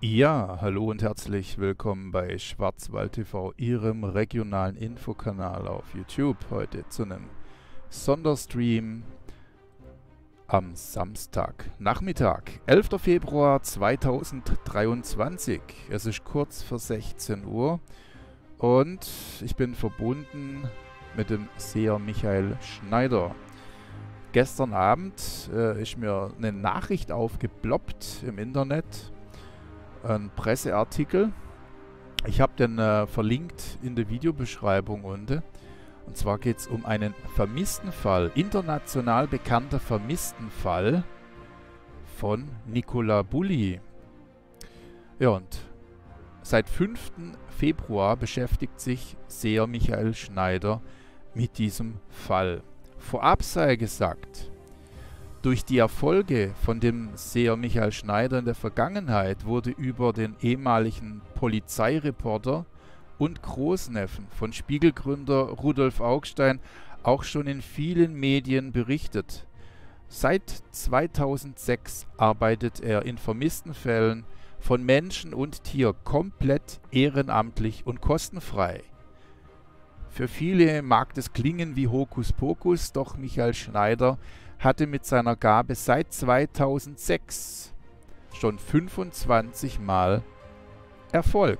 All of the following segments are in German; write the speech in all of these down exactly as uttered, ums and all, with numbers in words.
Ja, hallo und herzlich willkommen bei Schwarzwald T V, Ihrem regionalen Infokanal auf YouTube. Heute zu einem Sonderstream am Samstag Nachmittag, elfter Februar zweitausenddreiundzwanzig. Es ist kurz vor sechzehn Uhr und ich bin verbunden mit dem Seher Michael Schneider. Gestern Abend äh, ist mir eine Nachricht aufgeploppt im Internet, ein Presseartikel. Ich habe den äh, verlinkt in der Videobeschreibung unten. Und zwar geht es um einen Vermisstenfall, international bekannter Vermisstenfall von Nicola Bulley. Ja, und seit fünften Februar beschäftigt sich Seher Michael Schneider mit diesem Fall. Vorab sei gesagt, durch die Erfolge von dem Seher Michael Schneider in der Vergangenheit wurde über den ehemaligen Polizeireporter und Großneffen von Spiegelgründer Rudolf Augstein auch schon in vielen Medien berichtet. Seit zweitausendsechs arbeitet er in Vermisstenfällen von Menschen und Tier komplett ehrenamtlich und kostenfrei. Für viele mag das klingen wie Hokuspokus, doch Michael Schneider hatte mit seiner Gabe seit zweitausendsechs schon fünfundzwanzig Mal Erfolg.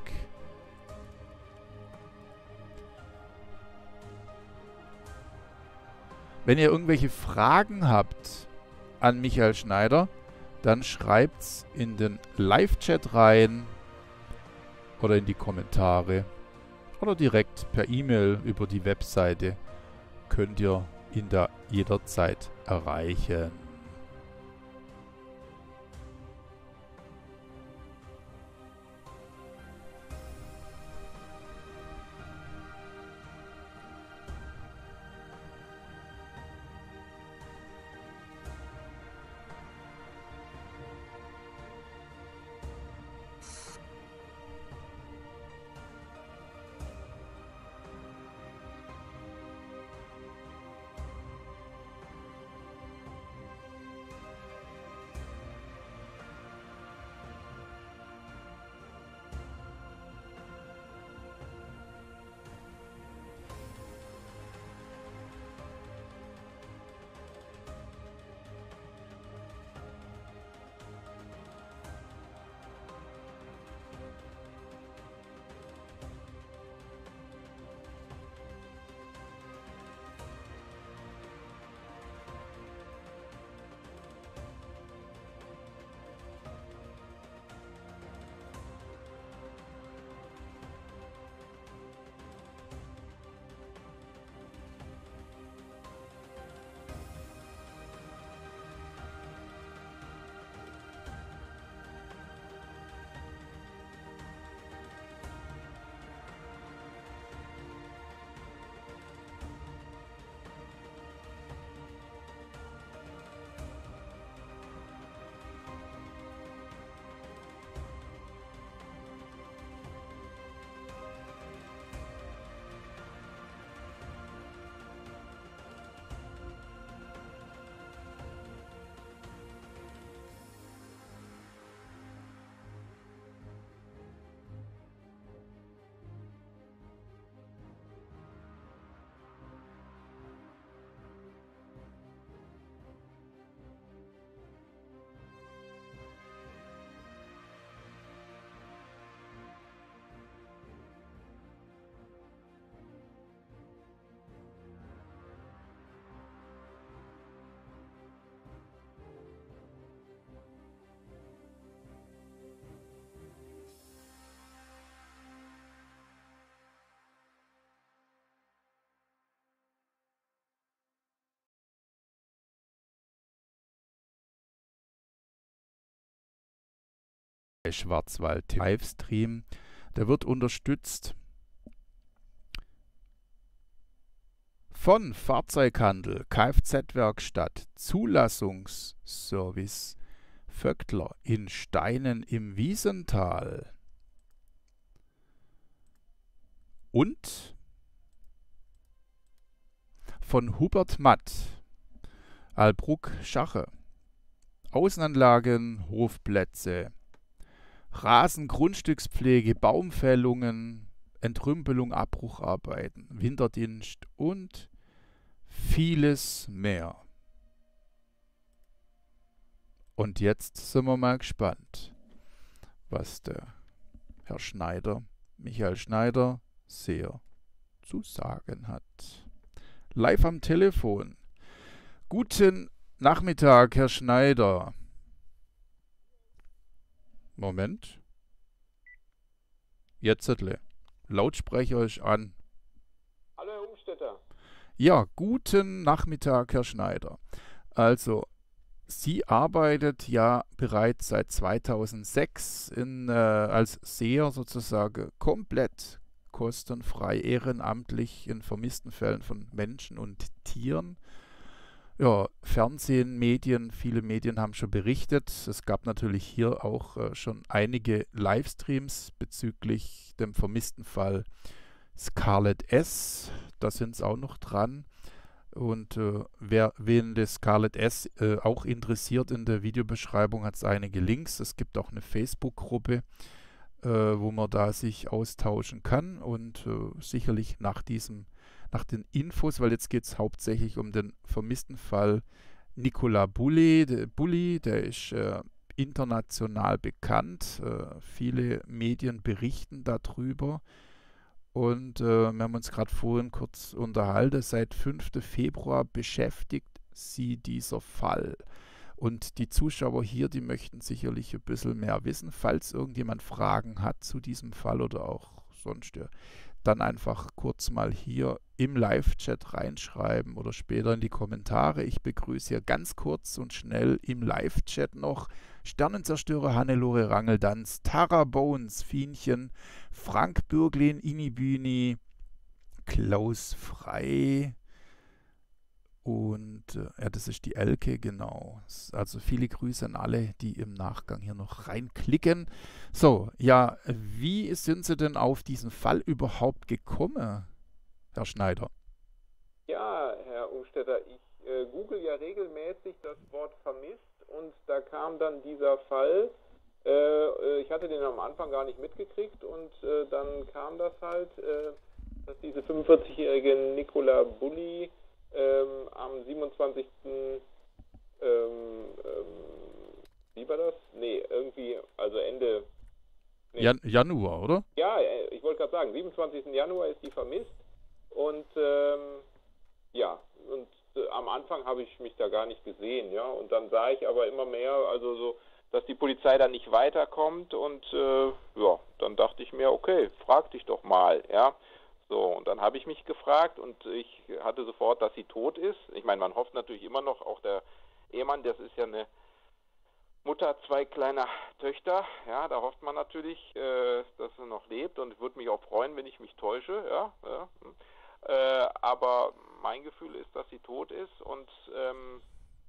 Wenn ihr irgendwelche Fragen habt an Michael Schneider, dann schreibt's in den Live-Chat rein oder in die Kommentare oder direkt per E-Mail über die Webseite. Könnt ihr ihn da jederzeit erreichen. Schwarzwald Livestream, der wird unterstützt von Fahrzeughandel, Kfz-Werkstatt, Zulassungsservice Vöckler in Steinen im Wiesental und von Hubert Matt, Albruck Schache, Außenanlagen, Hofplätze, Rasen, Grundstückspflege, Baumfällungen, Entrümpelung, Abbrucharbeiten, Winterdienst und vieles mehr. Und jetzt sind wir mal gespannt, was der Herr Schneider, Michael Schneider, sehr zu sagen hat. Live am Telefon. Guten Nachmittag, Herr Schneider. Moment. Jetzt Zettel. Lautsprecher euch an. Hallo Herr Umstetter. Ja, guten Nachmittag, Herr Schneider. Also, Sie arbeitet ja bereits seit zweitausendsechs in, äh, als Seher sozusagen komplett kostenfrei, ehrenamtlich in vermissten Fällen von Menschen und Tieren. Ja, Fernsehen, Medien, viele Medien haben schon berichtet. Es gab natürlich hier auch äh, schon einige Livestreams bezüglich dem vermissten Fall Scarlett S. Da sind es auch noch dran. Und äh, wer wen das Scarlett S äh, auch interessiert, in der Videobeschreibung hat es einige Links. Es gibt auch eine Facebook-Gruppe, äh, wo man da sich austauschen kann. Und äh, sicherlich nach diesem, nach den Infos, weil jetzt geht es hauptsächlich um den vermissten Fall Nicola Bulley. Der Bulley, der ist äh, international bekannt. Äh, viele Medien berichten darüber. Und äh, wir haben uns gerade vorhin kurz unterhalten. Seit fünften Februar beschäftigt sie dieser Fall. Und die Zuschauer hier, die möchten sicherlich ein bisschen mehr wissen. Falls irgendjemand Fragen hat zu diesem Fall oder auch sonst, ja, dann einfach kurz mal hier im Live-Chat reinschreiben oder später in die Kommentare. Ich begrüße hier ganz kurz und schnell im Live-Chat noch Sternenzerstörer Hannelore Rangeldanz, Tara Bones, Fienchen, Frank Bürglin, Inibüni, Klaus Frei und äh, ja, das ist die Elke, genau. Also viele Grüße an alle, die im Nachgang hier noch reinklicken. So, ja, wie sind Sie denn auf diesen Fall überhaupt gekommen, Herr Schneider? Ja, Herr Umstetter, ich äh, google ja regelmäßig das Wort vermisst und da kam dann dieser Fall. Äh, ich hatte den am Anfang gar nicht mitgekriegt und äh, dann kam das halt, äh, dass diese fünfundvierzigjährige Nicola Bulley ähm, am siebenundzwanzigsten Ähm, ähm, wie war das? Nee, irgendwie, also Ende. Nee. Jan Januar, oder? Ja, ich wollte gerade sagen, siebenundzwanzigsten Januar ist die vermisst und ähm, ja, und äh, am Anfang habe ich mich da gar nicht gesehen, ja, und dann sah ich aber immer mehr, also so, dass die Polizei da nicht weiterkommt und äh, ja, dann dachte ich mir, okay, frag dich doch mal, ja. So, und dann habe ich mich gefragt und ich hatte sofort, dass sie tot ist. Ich meine, man hofft natürlich immer noch, auch der Ehemann, das ist ja eine Mutter, zwei kleiner Töchter, ja, da hofft man natürlich, äh, dass sie noch lebt und würde mich auch freuen, wenn ich mich täusche, ja, ja. Äh, aber mein Gefühl ist, dass sie tot ist und ähm,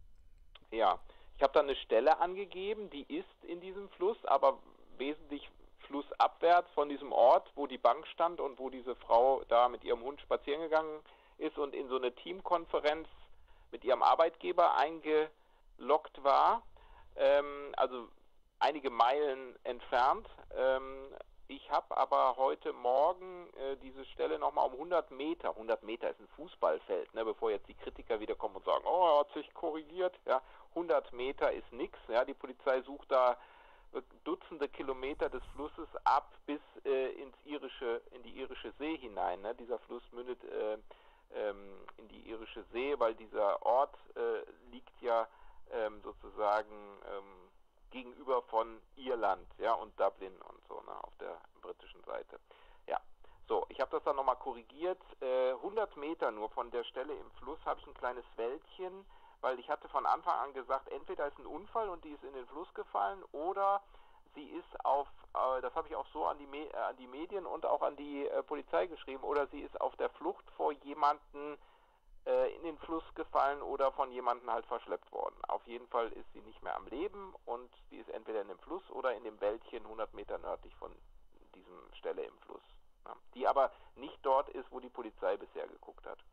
ja, ich habe dann eine Stelle angegeben, die ist in diesem Fluss, aber wesentlich flussabwärts von diesem Ort, wo die Bank stand und wo diese Frau da mit ihrem Hund spazieren gegangen ist und in so eine Teamkonferenz mit ihrem Arbeitgeber eingeloggt war, ähm, also einige Meilen entfernt. Ähm, ich habe aber heute Morgen äh, diese Stelle nochmal um hundert Meter, hundert Meter ist ein Fußballfeld, ne, bevor jetzt die Kritiker wieder kommen und sagen, oh, er hat sich korrigiert, ja, hundert Meter ist nichts, ja, die Polizei sucht da Dutzende Kilometer des Flusses ab bis äh, ins irische, in die irische See hinein. Ne? Dieser Fluss mündet äh, ähm, in die irische See, weil dieser Ort äh, liegt ja ähm, sozusagen ähm, gegenüber von Irland, ja, und Dublin und so, ne, auf der britischen Seite. Ja, so, ich habe das dann nochmal korrigiert. Äh, hundert Meter nur von der Stelle im Fluss habe ich ein kleines Wäldchen, weil ich hatte von Anfang an gesagt, entweder ist ein Unfall und die ist in den Fluss gefallen oder sie ist auf, äh, das habe ich auch so an die, Me- äh, an die Medien und auch an die äh, Polizei geschrieben, oder sie ist auf der Flucht vor jemanden äh, in den Fluss gefallen oder von jemandem halt verschleppt worden. Auf jeden Fall ist sie nicht mehr am Leben und sie ist entweder in dem Fluss oder in dem Wäldchen hundert Meter nördlich von diesem Stelle im Fluss. Ja, die aber nicht dort ist, wo die Polizei bisher geguckt hat.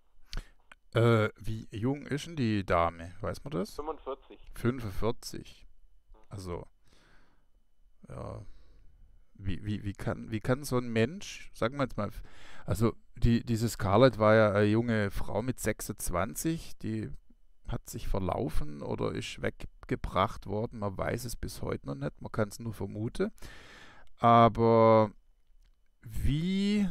Äh, wie jung ist denn die Dame? Weiß man das? fünfundvierzig. fünfundvierzig. Also, ja, wie, wie, wie, kann, wie kann so ein Mensch, sagen wir jetzt mal, also die, diese Scarlett war ja eine junge Frau mit sechsundzwanzig, die hat sich verlaufen oder ist weggebracht worden. Man weiß es bis heute noch nicht, man kann es nur vermuten. Aber wie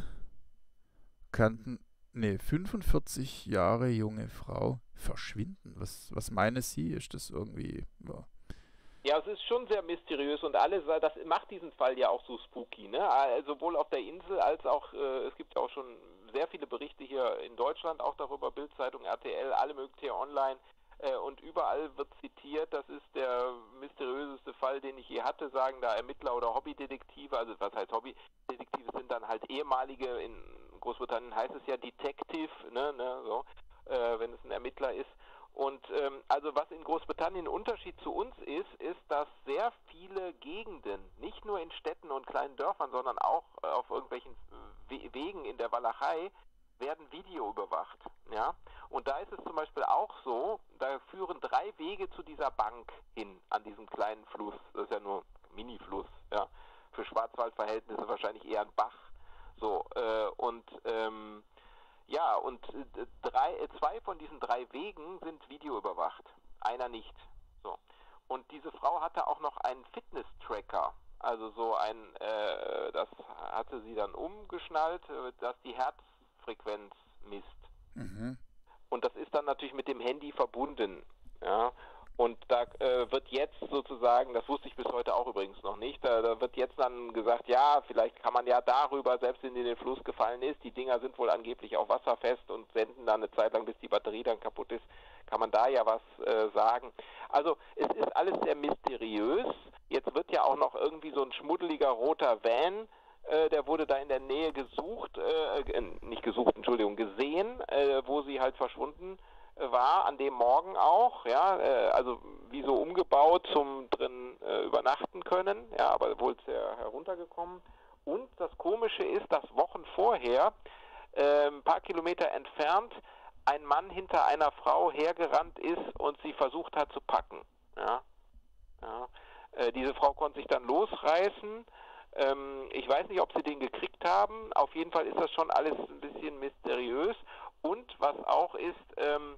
kann eine fünfundvierzig Jahre junge Frau verschwinden? Was, was meinen Sie? Ist das irgendwie... Ja. Ja, es ist schon sehr mysteriös und alles, das macht diesen Fall ja auch so spooky, ne? Also sowohl auf der Insel als auch, äh, es gibt ja auch schon sehr viele Berichte hier in Deutschland auch darüber, Bild-Zeitung, R T L, alle mögliche hier online äh, und überall wird zitiert, das ist der mysteriöseste Fall, den ich je hatte, sagen da Ermittler oder Hobbydetektive, also was heißt Hobbydetektive, sind dann halt ehemalige, in Großbritannien heißt es ja Detective, ne, ne so, äh, wenn es ein Ermittler ist. Und ähm, also was in Großbritannien ein Unterschied zu uns ist, ist, dass sehr viele Gegenden, nicht nur in Städten und kleinen Dörfern, sondern auch äh, auf irgendwelchen We- Wegen in der Walachei, werden Video überwacht. Ja? Und da ist es zum Beispiel auch so, da führen drei Wege zu dieser Bank hin, an diesem kleinen Fluss. Das ist ja nur ein Mini-Fluss. Ja? Für Schwarzwaldverhältnisse wahrscheinlich eher ein Bach. So, äh, und ähm, ja, und äh, drei, äh, zwei von diesen drei Wegen sind videoüberwacht, einer nicht. So. Und diese Frau hatte auch noch einen Fitness-Tracker, also so ein, äh, das hatte sie dann umgeschnallt, äh, dass die Herzfrequenz misst. Mhm. Und das ist dann natürlich mit dem Handy verbunden, ja. Und da äh, wird jetzt sozusagen, das wusste ich bis heute auch übrigens noch nicht, da, da wird jetzt dann gesagt, ja, vielleicht kann man ja darüber, selbst wenn die in den Fluss gefallen ist, die Dinger sind wohl angeblich auch wasserfest und senden dann eine Zeit lang, bis die Batterie dann kaputt ist, kann man da ja was äh, sagen. Also es ist alles sehr mysteriös. Jetzt wird ja auch noch irgendwie so ein schmuddeliger roter Van, äh, der wurde da in der Nähe gesucht, äh, nicht gesucht, Entschuldigung, gesehen, äh, wo sie halt verschwunden war, an dem Morgen auch, ja, äh, also wie so umgebaut zum drin äh, übernachten können, ja, aber wohl sehr heruntergekommen. Und das Komische ist, dass Wochen vorher, äh, ein paar Kilometer entfernt, ein Mann hinter einer Frau hergerannt ist und sie versucht hat zu packen. Ja, ja. Äh, diese Frau konnte sich dann losreißen. Ähm, ich weiß nicht, ob sie den gekriegt haben. Auf jeden Fall ist das schon alles ein bisschen mysteriös. Und was auch ist, ähm,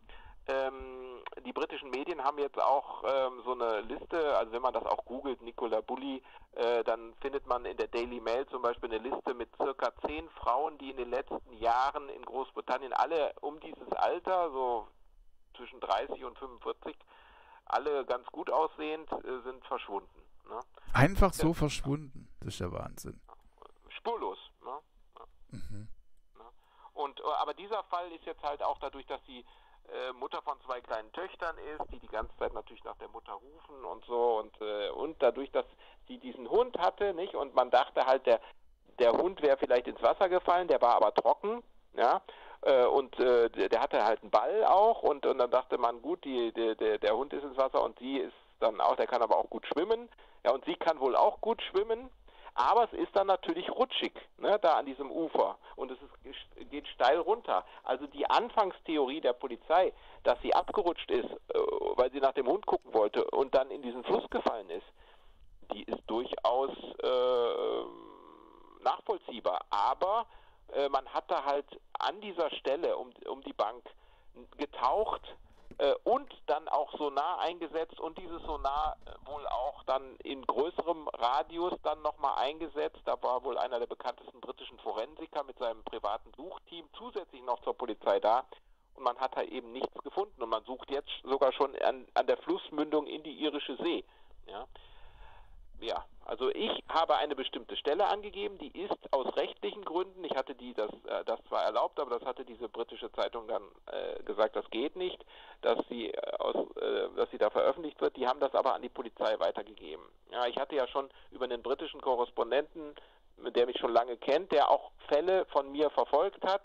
ähm, die britischen Medien haben jetzt auch ähm, so eine Liste, also wenn man das auch googelt, Nicola Bulley, äh, dann findet man in der Daily Mail zum Beispiel eine Liste mit circa zehn Frauen, die in den letzten Jahren in Großbritannien alle um dieses Alter, so zwischen dreißig und fünfundvierzig, alle ganz gut aussehend, äh, sind verschwunden. Ne? Einfach so verschwunden. Das ist ja Wahnsinn. Spurlos. Ne? Ja. Mhm. Und, äh, aber dieser Fall ist jetzt halt auch dadurch, dass sie äh, Mutter von zwei kleinen Töchtern ist, die die ganze Zeit natürlich nach der Mutter rufen und so und, äh, und dadurch, dass sie diesen Hund hatte, nicht, und man dachte halt, der, der Hund wäre vielleicht ins Wasser gefallen, der war aber trocken, ja, äh, und äh, der, der hatte halt einen Ball auch und, und dann dachte man, gut, die, die, der, der Hund ist ins Wasser und sie ist dann auch, der kann aber auch gut schwimmen, ja, und sie kann wohl auch gut schwimmen. Aber es ist dann natürlich rutschig, ne, da an diesem Ufer und es ist, geht steil runter. Also die Anfangstheorie der Polizei, dass sie abgerutscht ist, äh, weil sie nach dem Hund gucken wollte und dann in diesen Fluss gefallen ist, die ist durchaus äh, nachvollziehbar. Aber äh, man hat da halt an dieser Stelle um, um die Bank getaucht, und dann auch Sonar eingesetzt und dieses Sonar wohl auch dann in größerem Radius dann nochmal eingesetzt. Da war wohl einer der bekanntesten britischen Forensiker mit seinem privaten Suchteam zusätzlich noch zur Polizei da und man hat da eben nichts gefunden und man sucht jetzt sogar schon an, an der Flussmündung in die Irische See. Ja. Ja, also ich habe eine bestimmte Stelle angegeben, die ist aus rechtlichen Gründen, ich hatte die das, äh, das zwar erlaubt, aber das hatte diese britische Zeitung dann äh, gesagt, das geht nicht, dass sie, äh, aus, äh, dass sie da veröffentlicht wird, die haben das aber an die Polizei weitergegeben. Ja, ich hatte ja schon über einen britischen Korrespondenten, der mich schon lange kennt, der auch Fälle von mir verfolgt hat,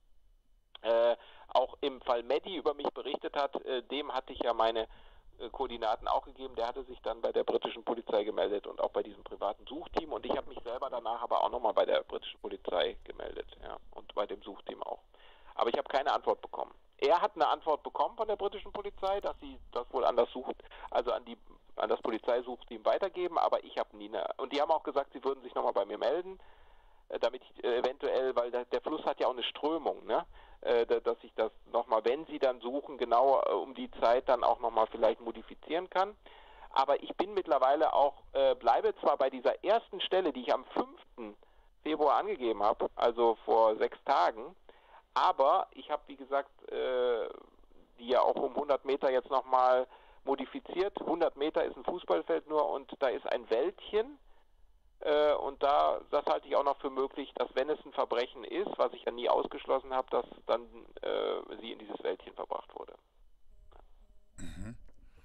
äh, auch im Fall Maddie über mich berichtet hat, äh, dem hatte ich ja meine Koordinaten auch gegeben, der hatte sich dann bei der britischen Polizei gemeldet und auch bei diesem privaten Suchteam und ich habe mich selber danach aber auch nochmal bei der britischen Polizei gemeldet, ja, und bei dem Suchteam auch. Aber ich habe keine Antwort bekommen. Er hat eine Antwort bekommen von der britischen Polizei, dass sie das wohl anders sucht, also an die an das Polizeisuchteam weitergeben, aber ich habe nie eine... Und die haben auch gesagt, sie würden sich nochmal bei mir melden, äh, damit ich äh, eventuell, weil der, der Fluss hat ja auch eine Strömung, ne? Äh, dass ich das nochmal, wenn sie dann suchen, genau äh, um die Zeit dann auch nochmal vielleicht modifizieren kann. Aber ich bin mittlerweile auch, äh, bleibe zwar bei dieser ersten Stelle, die ich am fünften Februar angegeben habe, also vor sechs Tagen, aber ich habe, wie gesagt, äh, die ja auch um hundert Meter jetzt nochmal modifiziert. hundert Meter ist ein Fußballfeld nur und da ist ein Wäldchen äh, und da, das halte ich auch noch für möglich, dass wenn es ein Verbrechen ist, was ich ja nie ausgeschlossen habe, dass dann äh, sie in dieses Wäldchen verbracht wurde. Mhm.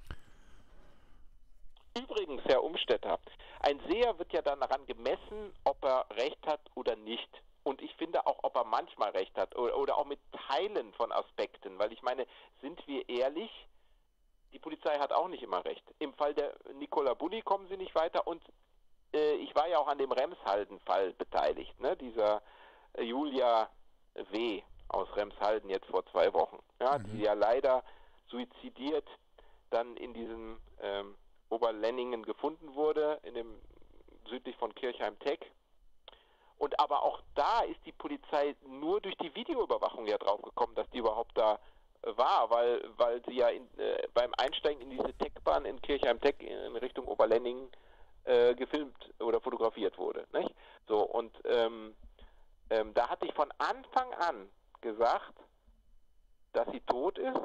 Übrigens, Herr Umstetter, ein Seher wird ja dann daran gemessen, ob er recht hat oder nicht. Und ich finde auch, ob er manchmal recht hat oder, oder auch mit Teilen von Aspekten. Weil ich meine, sind wir ehrlich, die Polizei hat auch nicht immer recht. Im Fall der Nicola Bulli kommen sie nicht weiter. Und äh, ich war ja auch an dem Remshalden-Fall beteiligt, ne? Dieser äh, Julia W. aus Remshalden jetzt vor zwei Wochen, ja? Mhm. Die ja leider suizidiert dann in diesem ähm, Oberlenningen gefunden wurde, in dem südlich von Kirchheim-Teck. Und aber auch da ist die Polizei nur durch die Videoüberwachung ja drauf gekommen, dass die überhaupt da äh, war, weil weil sie ja in, äh, beim Einsteigen in diese Teckbahn in Kirchheim-Teck in Richtung Oberlenningen äh, gefilmt oder fotografiert wurde, nicht? So, und ähm, ähm, da hatte ich von Anfang an gesagt, dass sie tot ist.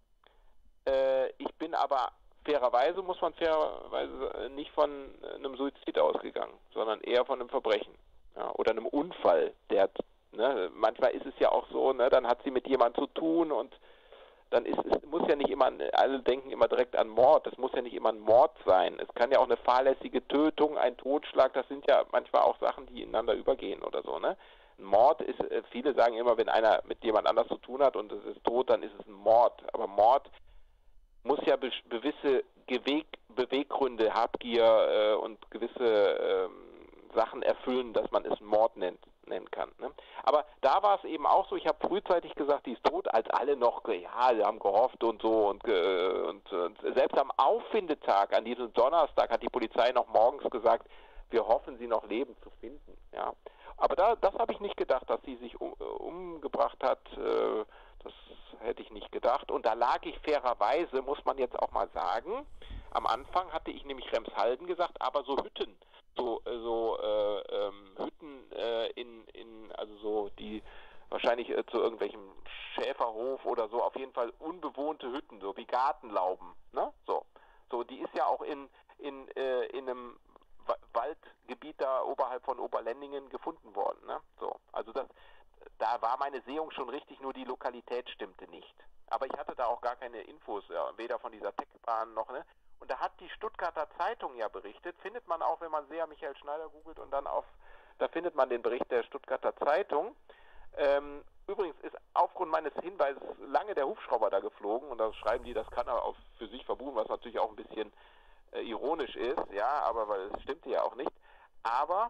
Äh, ich bin aber fairerweise, muss man fairerweise nicht von einem Suizid ausgegangen, sondern eher von einem Verbrechen. Ja, oder einem Unfall. Der hat, ne, manchmal ist es ja auch so, ne, dann hat sie mit jemandem zu tun und dann ist es muss ja nicht immer, alle denken immer direkt an Mord, es muss ja nicht immer ein Mord sein. Es kann ja auch eine fahrlässige Tötung, ein Totschlag, das sind ja manchmal auch Sachen, die ineinander übergehen oder so, ne? Ein Mord ist, viele sagen immer, wenn einer mit jemand anders zu tun hat und es ist tot, dann ist es ein Mord. Aber Mord muss ja be- gewisse Geweg- Beweggründe, Habgier äh, und gewisse ähm, Sachen erfüllen, dass man es Mord nennt, nennen kann. Ne? Aber da war es eben auch so, ich habe frühzeitig gesagt, die ist tot, als alle noch, ja, sie haben gehofft und so und, äh, und, und selbst am Auffindetag, an diesem Donnerstag, hat die Polizei noch morgens gesagt, wir hoffen, sie noch lebend zu finden. Ja. Aber da, das habe ich nicht gedacht, dass sie sich um, umgebracht hat, äh, das hätte ich nicht gedacht. Und da lag ich fairerweise, muss man jetzt auch mal sagen, am Anfang hatte ich nämlich Remshalden gesagt, aber so Hütten, so, so äh, ähm, Hütten äh, in, in, also so die wahrscheinlich äh, zu irgendwelchem Schäferhof oder so, auf jeden Fall unbewohnte Hütten, so wie Gartenlauben, ne? So, so die ist ja auch in, in, äh, in einem Waldgebiet da oberhalb von Oberlenningen gefunden worden, ne? So, also das, da war meine Sehung schon richtig, nur die Lokalität stimmte nicht. Aber ich hatte da auch gar keine Infos, ja, weder von dieser Techbahn noch, ne? Und da hat die Stuttgarter Zeitung ja berichtet, findet man auch, wenn man Seher Michael Schneider googelt und dann auf, da findet man den Bericht der Stuttgarter Zeitung. Ähm, übrigens ist aufgrund meines Hinweises lange der Hubschrauber da geflogen und da schreiben die, das kann er auch für sich verbuchen, was natürlich auch ein bisschen äh, ironisch ist, ja, aber weil es stimmte ja auch nicht. Aber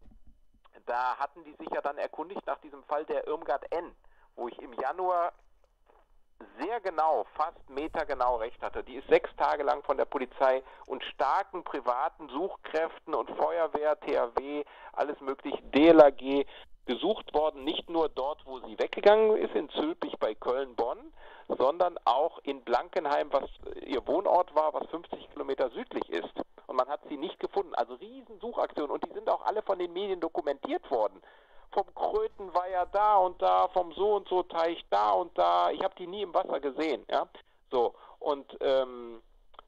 da hatten die sich ja dann erkundigt nach diesem Fall der Irmgard N., wo ich im Januar sehr genau, fast metergenau recht hatte. Die ist sechs Tage lang von der Polizei und starken privaten Suchkräften und Feuerwehr, T H W, alles mögliche, D L R G, gesucht worden, nicht nur dort, wo sie weggegangen ist, in Zülpich bei Köln-Bonn, sondern auch in Blankenheim, was ihr Wohnort war, was fünfzig Kilometer südlich ist. Und man hat sie nicht gefunden. Also riesen Suchaktionen und die sind auch alle von den Medien dokumentiert worden. Vom Krötenweiher da und da, vom so und so Teich da und da. Ich habe die nie im Wasser gesehen, ja. So, und ähm,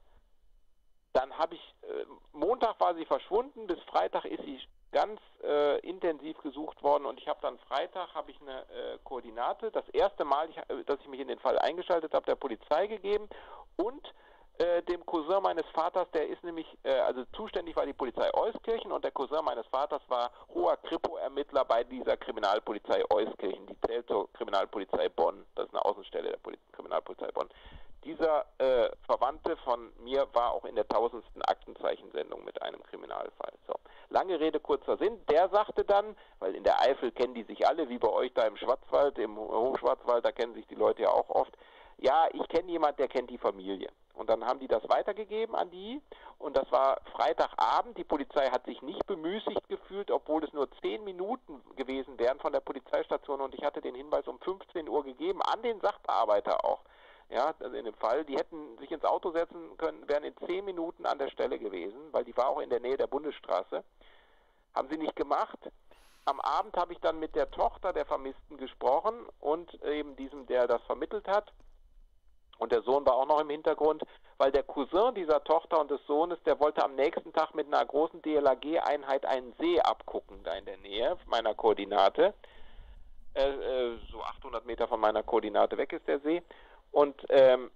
dann habe ich, äh, Montag war sie verschwunden, bis Freitag ist sie ganz äh, intensiv gesucht worden und ich habe dann Freitag, habe ich eine äh, Koordinate, das erste Mal, ich, äh, dass ich mich in den Fall eingeschaltet habe, der Polizei gegeben und äh, dem Cousin meines Vaters, der ist nämlich, äh, also zuständig war die Polizei Euskirchen und der Cousin meines Vaters war hoher Kripo-Ermittler bei dieser Kriminalpolizei Euskirchen, die zählt zur Kriminalpolizei Bonn, das ist eine Außenstelle der Poli- Kriminalpolizei Bonn. Dieser äh, Verwandte von mir war auch in der tausendsten Aktenzeichensendung mit einem Kriminalfall. So. Lange Rede, kurzer Sinn. Der sagte dann, weil in der Eifel kennen die sich alle, wie bei euch da im Schwarzwald, im Hochschwarzwald, da kennen sich die Leute ja auch oft. Ja, ich kenne jemand, der kennt die Familie. Und dann haben die das weitergegeben an die und das war Freitagabend. Die Polizei hat sich nicht bemüßigt gefühlt, obwohl es nur zehn Minuten gewesen wären von der Polizeistation und ich hatte den Hinweis um fünfzehn Uhr gegeben, an den Sachbearbeiter auch. Ja, also in dem Fall, die hätten sich ins Auto setzen können, wären in zehn Minuten an der Stelle gewesen, weil die war auch in der Nähe der Bundesstraße. Haben sie nicht gemacht. Am Abend habe ich dann mit der Tochter der Vermissten gesprochen und eben diesem, der das vermittelt hat. Und der Sohn war auch noch im Hintergrund, weil der Cousin dieser Tochter und des Sohnes, der wollte am nächsten Tag mit einer großen D L R G-Einheit einen See abgucken, da in der Nähe meiner Koordinate. Äh, äh, so achthundert Meter von meiner Koordinate weg ist der See. Und ähm,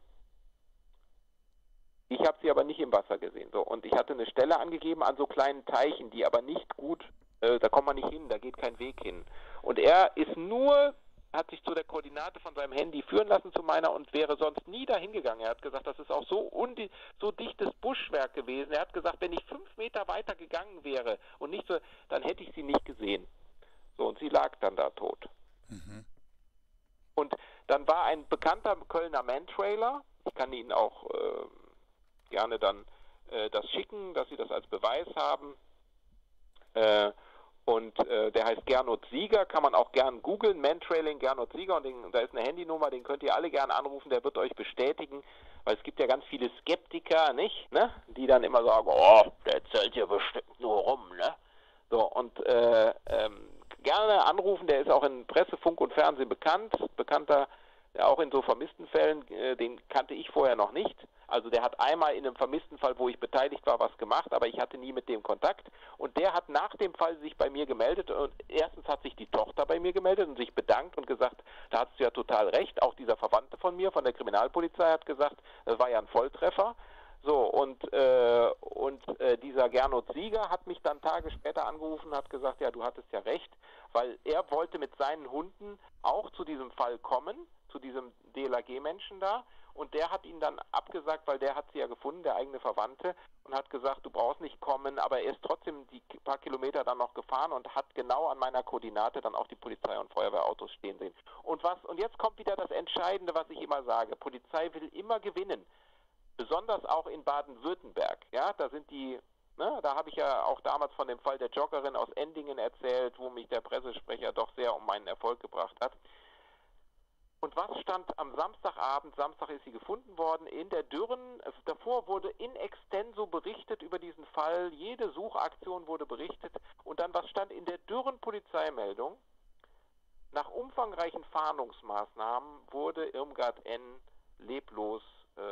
ich habe sie aber nicht im Wasser gesehen. So, und ich hatte eine Stelle angegeben an so kleinen Teichen, die aber nicht gut, äh, da kommt man nicht hin, da geht kein Weg hin. Und er ist nur... hat sich zu der Koordinate von seinem Handy führen lassen zu meiner und wäre sonst nie dahin gegangen. Er hat gesagt, das ist auch so, undi so dichtes Buschwerk gewesen. Er hat gesagt, wenn ich fünf Meter weiter gegangen wäre und nicht so, dann hätte ich sie nicht gesehen. So, und sie lag dann da tot. Mhm. Und dann war ein bekannter Kölner Mantrailer, ich kann Ihnen auch äh, gerne dann äh, das schicken, dass Sie das als Beweis haben, äh, und äh, der heißt Gernot Sieger, kann man auch gern googeln, Mantrailing Gernot Sieger, und den, da ist eine Handynummer, den könnt ihr alle gerne anrufen, der wird euch bestätigen, weil es gibt ja ganz viele Skeptiker, nicht, ne, die dann immer sagen, oh, der erzählt ja bestimmt nur rum, ne, so, und äh, ähm, gerne anrufen, der ist auch in Presse, Funk und Fernsehen bekannt, bekannter, ja, auch in so vermissten Fällen, äh, den kannte ich vorher noch nicht. Also der hat einmal in einem vermissten Fall, wo ich beteiligt war, was gemacht, aber ich hatte nie mit dem Kontakt. Und der hat nach dem Fall sich bei mir gemeldet und erstens hat sich die Tochter bei mir gemeldet und sich bedankt und gesagt, da hast du ja total recht. Auch dieser Verwandte von mir, von der Kriminalpolizei, hat gesagt, das war ja ein Volltreffer. So, und, äh, und äh, dieser Gernot Sieger hat mich dann Tage später angerufen und hat gesagt, ja, du hattest ja recht, weil er wollte mit seinen Hunden auch zu diesem Fall kommen, zu diesem D L R G-Menschen da. Und der hat ihn dann abgesagt, weil der hat sie ja gefunden, der eigene Verwandte, und hat gesagt, du brauchst nicht kommen, aber er ist trotzdem die paar Kilometer dann noch gefahren und hat genau an meiner Koordinate dann auch die Polizei- und Feuerwehrautos stehen sehen. Und was, und jetzt kommt wieder das Entscheidende, was ich immer sage, Polizei will immer gewinnen, besonders auch in Baden-Württemberg, ja, da sind die, ne, da habe ich ja auch damals von dem Fall der Joggerin aus Endingen erzählt, wo mich der Pressesprecher doch sehr um meinen Erfolg gebracht hat. Und was stand am Samstagabend? Samstag ist sie gefunden worden in der Dürren. Davor wurde in extenso berichtet über diesen Fall. Jede Suchaktion wurde berichtet. Und dann, was stand in der Dürren Polizeimeldung? Nach umfangreichen Fahndungsmaßnahmen wurde Irmgard N. leblos äh,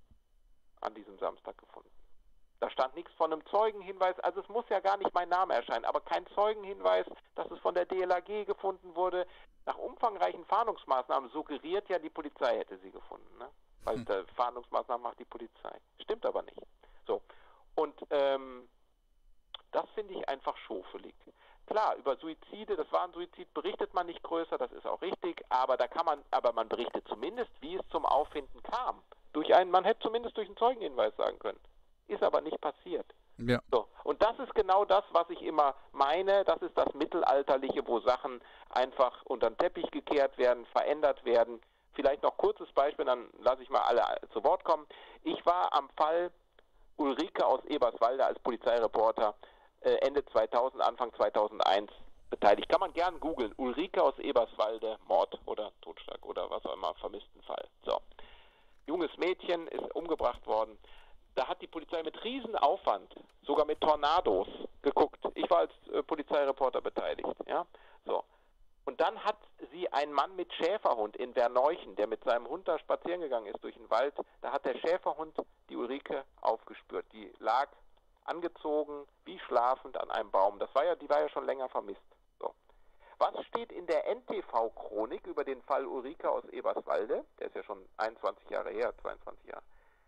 an diesem Samstag gefunden. Da stand nichts von einem Zeugenhinweis, also es muss ja gar nicht mein Name erscheinen, aber kein Zeugenhinweis, dass es von der D L R G gefunden wurde. Nach umfangreichen Fahndungsmaßnahmen suggeriert ja, die Polizei hätte sie gefunden, ne? Weil hm. äh, Fahndungsmaßnahmen macht die Polizei. Stimmt aber nicht. So. Und ähm, das finde ich einfach schofelig. Klar, über Suizide, das war ein Suizid, berichtet man nicht größer, das ist auch richtig, aber da kann man, aber man berichtet zumindest, wie es zum Auffinden kam. Durch einen, man hätte zumindest durch einen Zeugenhinweis sagen können. Ist aber nicht passiert. Ja. So. Und das ist genau das, was ich immer meine. Das ist das Mittelalterliche, wo Sachen einfach unter den Teppich gekehrt werden, verändert werden. Vielleicht noch kurzes Beispiel, dann lasse ich mal alle zu Wort kommen. Ich war am Fall Ulrike aus Eberswalde als Polizeireporter äh, Ende zweitausend, Anfang zweitausendeins beteiligt. Kann man gern googeln. Ulrike aus Eberswalde, Mord oder Totschlag oder was auch immer, vermissten Fall. So. Junges Mädchen ist umgebracht worden. Da hat die Polizei mit Riesenaufwand, sogar mit Tornados, geguckt. Ich war als äh, Polizeireporter beteiligt. Ja? So. Und dann hat sie einen Mann mit Schäferhund in Verneuchen, der mit seinem Hund da spazieren gegangen ist durch den Wald, da hat der Schäferhund die Ulrike aufgespürt. Die lag angezogen, wie schlafend an einem Baum. Das war ja, die war ja schon länger vermisst. So. Was steht in der N T V-Chronik über den Fall Ulrike aus Eberswalde? Der ist ja schon einundzwanzig Jahre her, zweiundzwanzig Jahre.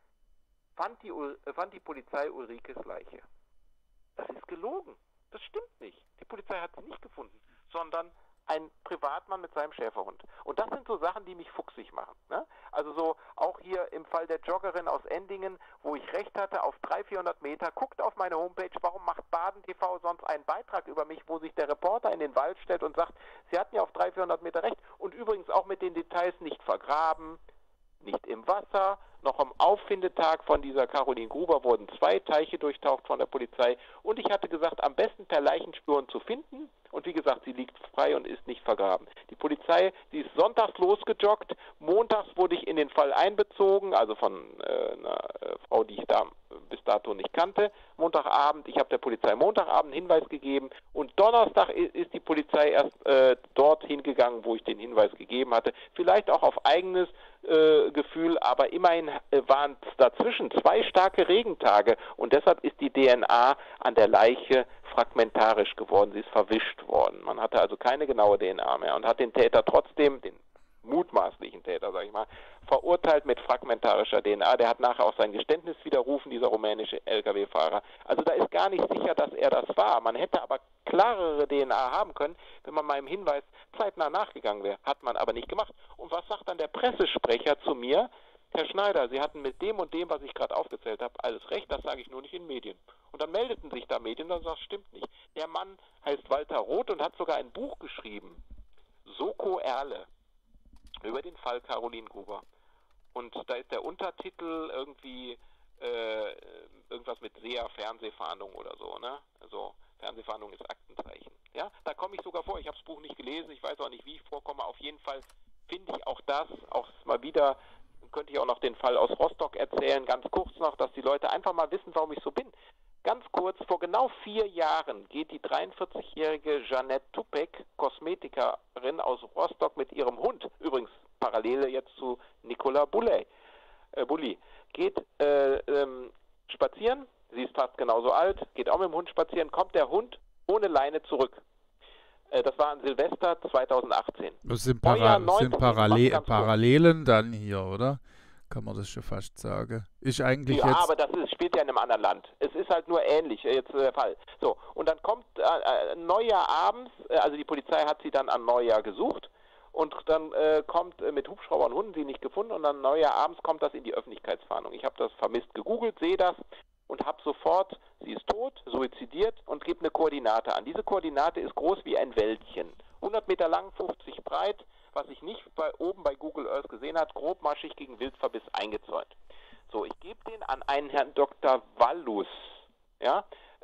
Fand die, fand die Polizei Ulrikes Leiche. Das ist gelogen. Das stimmt nicht. Die Polizei hat sie nicht gefunden, sondern ein Privatmann mit seinem Schäferhund. Und das sind so Sachen, die mich fuchsig machen. Ne? Also so auch hier im Fall der Joggerin aus Endingen, wo ich recht hatte, auf dreihundert, vierhundert Meter, guckt auf meine Homepage, warum macht Baden T V sonst einen Beitrag über mich, wo sich der Reporter in den Wald stellt und sagt, sie hatten ja auf dreihundert, vierhundert Meter recht und übrigens auch mit den Details nicht vergraben, nicht im Wasser. Noch am Auffindetag von dieser Caroline Gruber wurden zwei Teiche durchtaucht von der Polizei. Und ich hatte gesagt, am besten per Leichenspuren zu finden. Und wie gesagt, sie liegt frei und ist nicht vergraben. Die Polizei, sie ist sonntags losgejoggt. Montags wurde ich in den Fall einbezogen, also von äh, einer äh, Frau, die ich da bis dato nicht kannte. Montagabend, ich habe der Polizei Montagabend einen Hinweis gegeben. Und Donnerstag ist die Polizei erst äh, dorthin gegangen, wo ich den Hinweis gegeben hatte. Vielleicht auch auf eigenes äh, Gefühl, aber immerhin äh, waren dazwischen zwei starke Regentage. Und deshalb ist die D N A an der Leiche fragmentarisch geworden. Sie ist verwischt worden. Man hatte also keine genaue D N A mehr und hat den Täter trotzdem, den mutmaßlichen Täter, sage ich mal, verurteilt mit fragmentarischer D N A. Der hat nachher auch sein Geständnis widerrufen, dieser rumänische L K W-Fahrer. Also da ist gar nicht sicher, dass er das war. Man hätte aber klarere D N A haben können, wenn man meinem Hinweis zeitnah nachgegangen wäre. Hat man aber nicht gemacht. Und was sagt dann der Pressesprecher zu mir? Herr Schneider, Sie hatten mit dem und dem, was ich gerade aufgezählt habe, alles recht, das sage ich nur nicht in Medien. Und dann meldeten sich da Medien und das stimmt nicht. Der Mann heißt Walter Roth und hat sogar ein Buch geschrieben, Soko Erle, über den Fall Caroline Gruber. Und da ist der Untertitel irgendwie äh, irgendwas mit S E A Fernsehfahndung oder so, ne? Also Fernsehfahndung ist Aktenzeichen. Ja, da komme ich sogar vor. Ich habe das Buch nicht gelesen, ich weiß auch nicht, wie ich vorkomme. Auf jeden Fall finde ich auch das, auch mal wieder, könnte ich auch noch den Fall aus Rostock erzählen, ganz kurz noch, dass die Leute einfach mal wissen, warum ich so bin. Ganz kurz, vor genau vier Jahren geht die dreiundvierzigjährige Jeanette Tupek, Kosmetikerin aus Rostock, mit ihrem Hund, übrigens Parallele jetzt zu Nicola Bulli, äh, Bulli geht äh, ähm, spazieren, sie ist fast genauso alt, geht auch mit dem Hund spazieren, kommt der Hund ohne Leine zurück. Äh, das war an Silvester zweitausendachtzehn. Das sind, Para sind Parallel Parallelen dann hier, oder? Kann man das schon fast sagen. Ist eigentlich ja, jetzt... aber das ist, spielt ja in einem anderen Land. Es ist halt nur ähnlich, jetzt der Fall. So, und dann kommt äh, Neujahr abends, äh, also die Polizei hat sie dann an Neujahr gesucht und dann äh, kommt äh, mit Hubschrauber und Hunden sie nicht gefunden und dann Neujahr abends kommt das in die Öffentlichkeitsfahndung. Ich habe das vermisst gegoogelt, sehe das und habe sofort, sie ist tot, suizidiert und gebe eine Koordinate an. Diese Koordinate ist groß wie ein Wäldchen. hundert Meter lang, fünfzig breit, was ich nicht bei, oben bei Google Earth gesehen habe, grobmaschig gegen Wildverbiss eingezäunt. So, ich gebe den an einen Herrn Doktor Wallus, ja,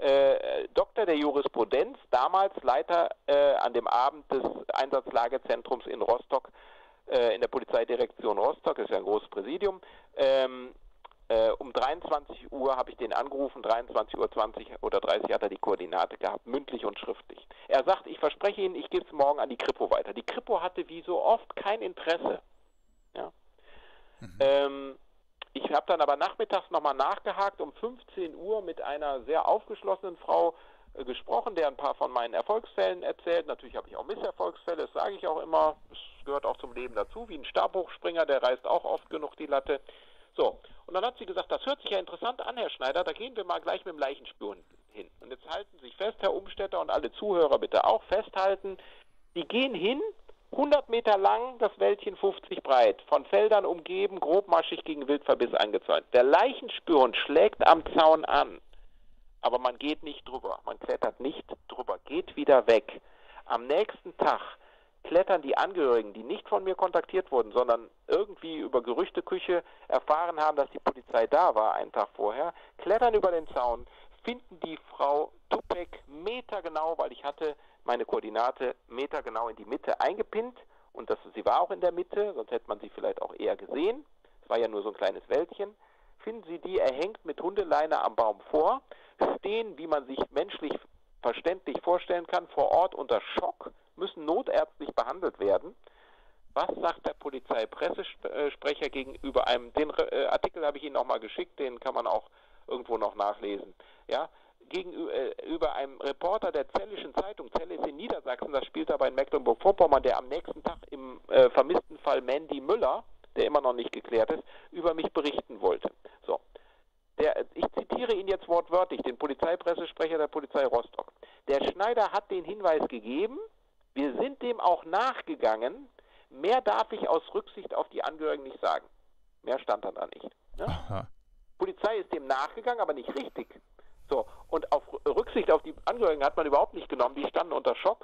äh, Doktor der Jurisprudenz, damals Leiter äh, an dem Abend des Einsatzlagezentrums in Rostock, äh, in der Polizeidirektion Rostock, das ist ja ein großes Präsidium. Ähm, äh, um dreiundzwanzig Uhr habe ich den angerufen, dreiundzwanzig Uhr zwanzig oder dreißig hat er die Koordinate gehabt, mündlich und schriftlich. Er sagt, ich verspreche Ihnen, ich gebe es morgen an die Kripo weiter. Die Kripo hatte wie so oft kein Interesse. Ja. Mhm. Ähm, ich habe dann aber nachmittags nochmal nachgehakt, um fünfzehn Uhr mit einer sehr aufgeschlossenen Frau äh, gesprochen, der ein paar von meinen Erfolgsfällen erzählt. Natürlich habe ich auch Misserfolgsfälle, das sage ich auch immer. Das gehört auch zum Leben dazu, wie ein Stabhochspringer, der reißt auch oft genug die Latte. So, und dann hat sie gesagt, das hört sich ja interessant an, Herr Schneider, da gehen wir mal gleich mit dem Leichenspüren hin. Und jetzt halten Sie sich fest, Herr Umstädter und alle Zuhörer bitte auch festhalten, die gehen hin, hundert Meter lang, das Wäldchen fünfzig breit, von Feldern umgeben, grobmaschig gegen Wildverbiss eingezäunt. Der Leichenspüren schlägt am Zaun an, aber man geht nicht drüber, man klettert nicht drüber, geht wieder weg. Am nächsten Tag klettern die Angehörigen, die nicht von mir kontaktiert wurden, sondern irgendwie über Gerüchteküche erfahren haben, dass die Polizei da war, einen Tag vorher, klettern über den Zaun, finden die Frau Tupek metergenau, weil ich hatte meine Koordinate metergenau in die Mitte eingepinnt und das, sie war auch in der Mitte, sonst hätte man sie vielleicht auch eher gesehen. Es war ja nur so ein kleines Wäldchen. Finden Sie die erhängt mit Hundeleine am Baum vor, stehen, wie man sich menschlich verständlich vorstellen kann, vor Ort unter Schock, müssen notärztlich behandelt werden. Was sagt der Polizeipressesprecher gegenüber einem, den äh, Artikel habe ich Ihnen nochmal geschickt, den kann man auch irgendwo noch nachlesen. Ja, gegenüber äh, einem Reporter der Zellischen Zeitung, Celle ist in Niedersachsen, das spielt aber in Mecklenburg-Vorpommern, der am nächsten Tag im äh, vermissten Fall Mandy Müller, der immer noch nicht geklärt ist, über mich berichten wollte. So. Der, ich zitiere ihn jetzt wortwörtlich, den Polizeipressesprecher der Polizei Rostock. Der Schneider hat den Hinweis gegeben, wir sind dem auch nachgegangen, mehr darf ich aus Rücksicht auf die Angehörigen nicht sagen. Mehr stand dann da nicht. Ne? Aha. Polizei ist dem nachgegangen, aber nicht richtig. So, und auf Rücksicht auf die Angehörigen hat man überhaupt nicht genommen, die standen unter Schock.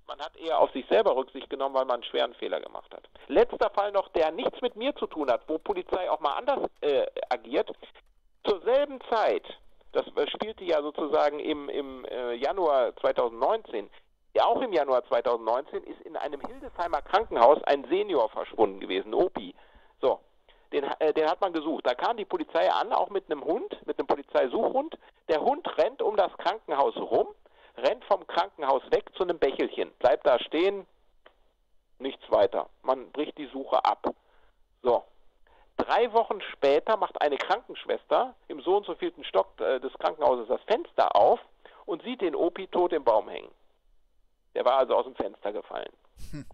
Man hat eher auf sich selber Rücksicht genommen, weil man einen schweren Fehler gemacht hat. Letzter Fall noch, der nichts mit mir zu tun hat, wo Polizei auch mal anders äh, agiert. Zur selben Zeit, das äh, spielte ja sozusagen im, im äh, Januar zweitausendneunzehn, ja auch im Januar zweitausendneunzehn ist in einem Hildesheimer Krankenhaus ein Senior verschwunden gewesen, Opi. So, den, äh, den hat man gesucht. Da kam die Polizei an, auch mit einem Hund, mit einem Polizeisuchhund. Der Hund rennt um das Krankenhaus rum, rennt vom Krankenhaus weg zu einem Bächelchen, bleibt da stehen, nichts weiter. Man bricht die Suche ab. So. Drei Wochen später macht eine Krankenschwester im so und so vielten Stock äh, des Krankenhauses das Fenster auf und sieht den Opi tot im Baum hängen. Der war also aus dem Fenster gefallen. Hm.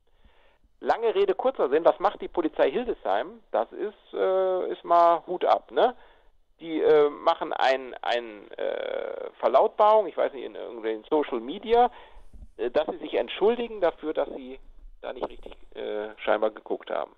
Lange Rede, kurzer Sinn, was macht die Polizei Hildesheim? Das ist, äh, ist mal Hut ab, ne? Die äh, machen ein, ein äh, Verlautbarung, ich weiß nicht, in irgendwelchen Social Media, äh, dass sie sich entschuldigen dafür, dass sie da nicht richtig äh, scheinbar geguckt haben.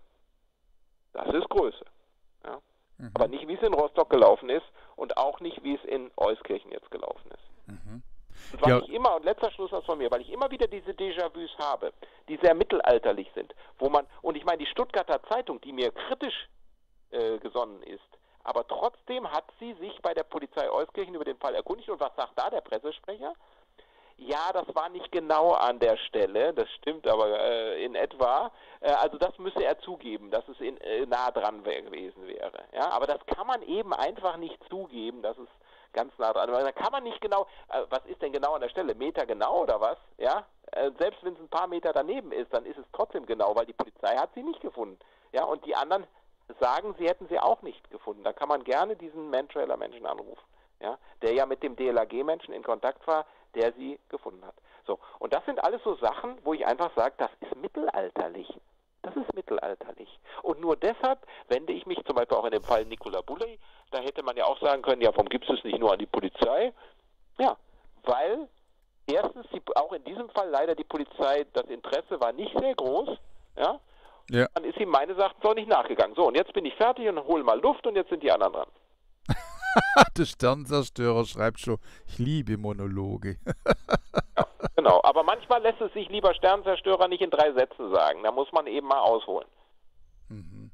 Das ist Größe. Ja? Mhm. Aber nicht, wie es in Rostock gelaufen ist und auch nicht, wie es in Euskirchen jetzt gelaufen ist. Mhm. Und weil ja. ich immer, und letzter Schlusssatz von mir, weil ich immer wieder diese Déjà-vus habe, die sehr mittelalterlich sind, wo man, und ich meine, die Stuttgarter Zeitung, die mir kritisch äh, gesonnen ist, aber trotzdem hat sie sich bei der Polizei Euskirchen über den Fall erkundigt. Und was sagt da der Pressesprecher? Ja, das war nicht genau an der Stelle, das stimmt aber äh, in etwa. Äh, also das müsse er zugeben, dass es in, äh, nah dran wär, gewesen wäre. Ja, aber das kann man eben einfach nicht zugeben, dass es ganz nah dran war. Da kann man nicht genau, äh, was ist denn genau an der Stelle? Meter genau oder was? Ja, äh, selbst wenn es ein paar Meter daneben ist, dann ist es trotzdem genau, weil die Polizei hat sie nicht gefunden. Ja, und die anderen sagen, sie hätten sie auch nicht gefunden. Da kann man gerne diesen Mantrailer-Menschen anrufen, ja, der ja mit dem D L R G-Menschen in Kontakt war, der sie gefunden hat. So, und das sind alles so Sachen, wo ich einfach sage, das ist mittelalterlich. Das ist mittelalterlich. Und nur deshalb wende ich mich zum Beispiel auch in dem Fall Nicola Bulley, da hätte man ja auch sagen können, ja, warum gibt es nicht nur an die Polizei? Ja, weil erstens, die, auch in diesem Fall leider die Polizei, das Interesse war nicht sehr groß, ja, ja. Dann ist ihm meine Sachen so nicht nachgegangen. So, und jetzt bin ich fertig und hole mal Luft und jetzt sind die anderen dran. Der Sternzerstörer schreibt schon, ich liebe Monologe. Ja, genau, aber manchmal lässt es sich lieber Sternzerstörer nicht in drei Sätzen sagen. Da muss man eben mal ausholen. Mhm.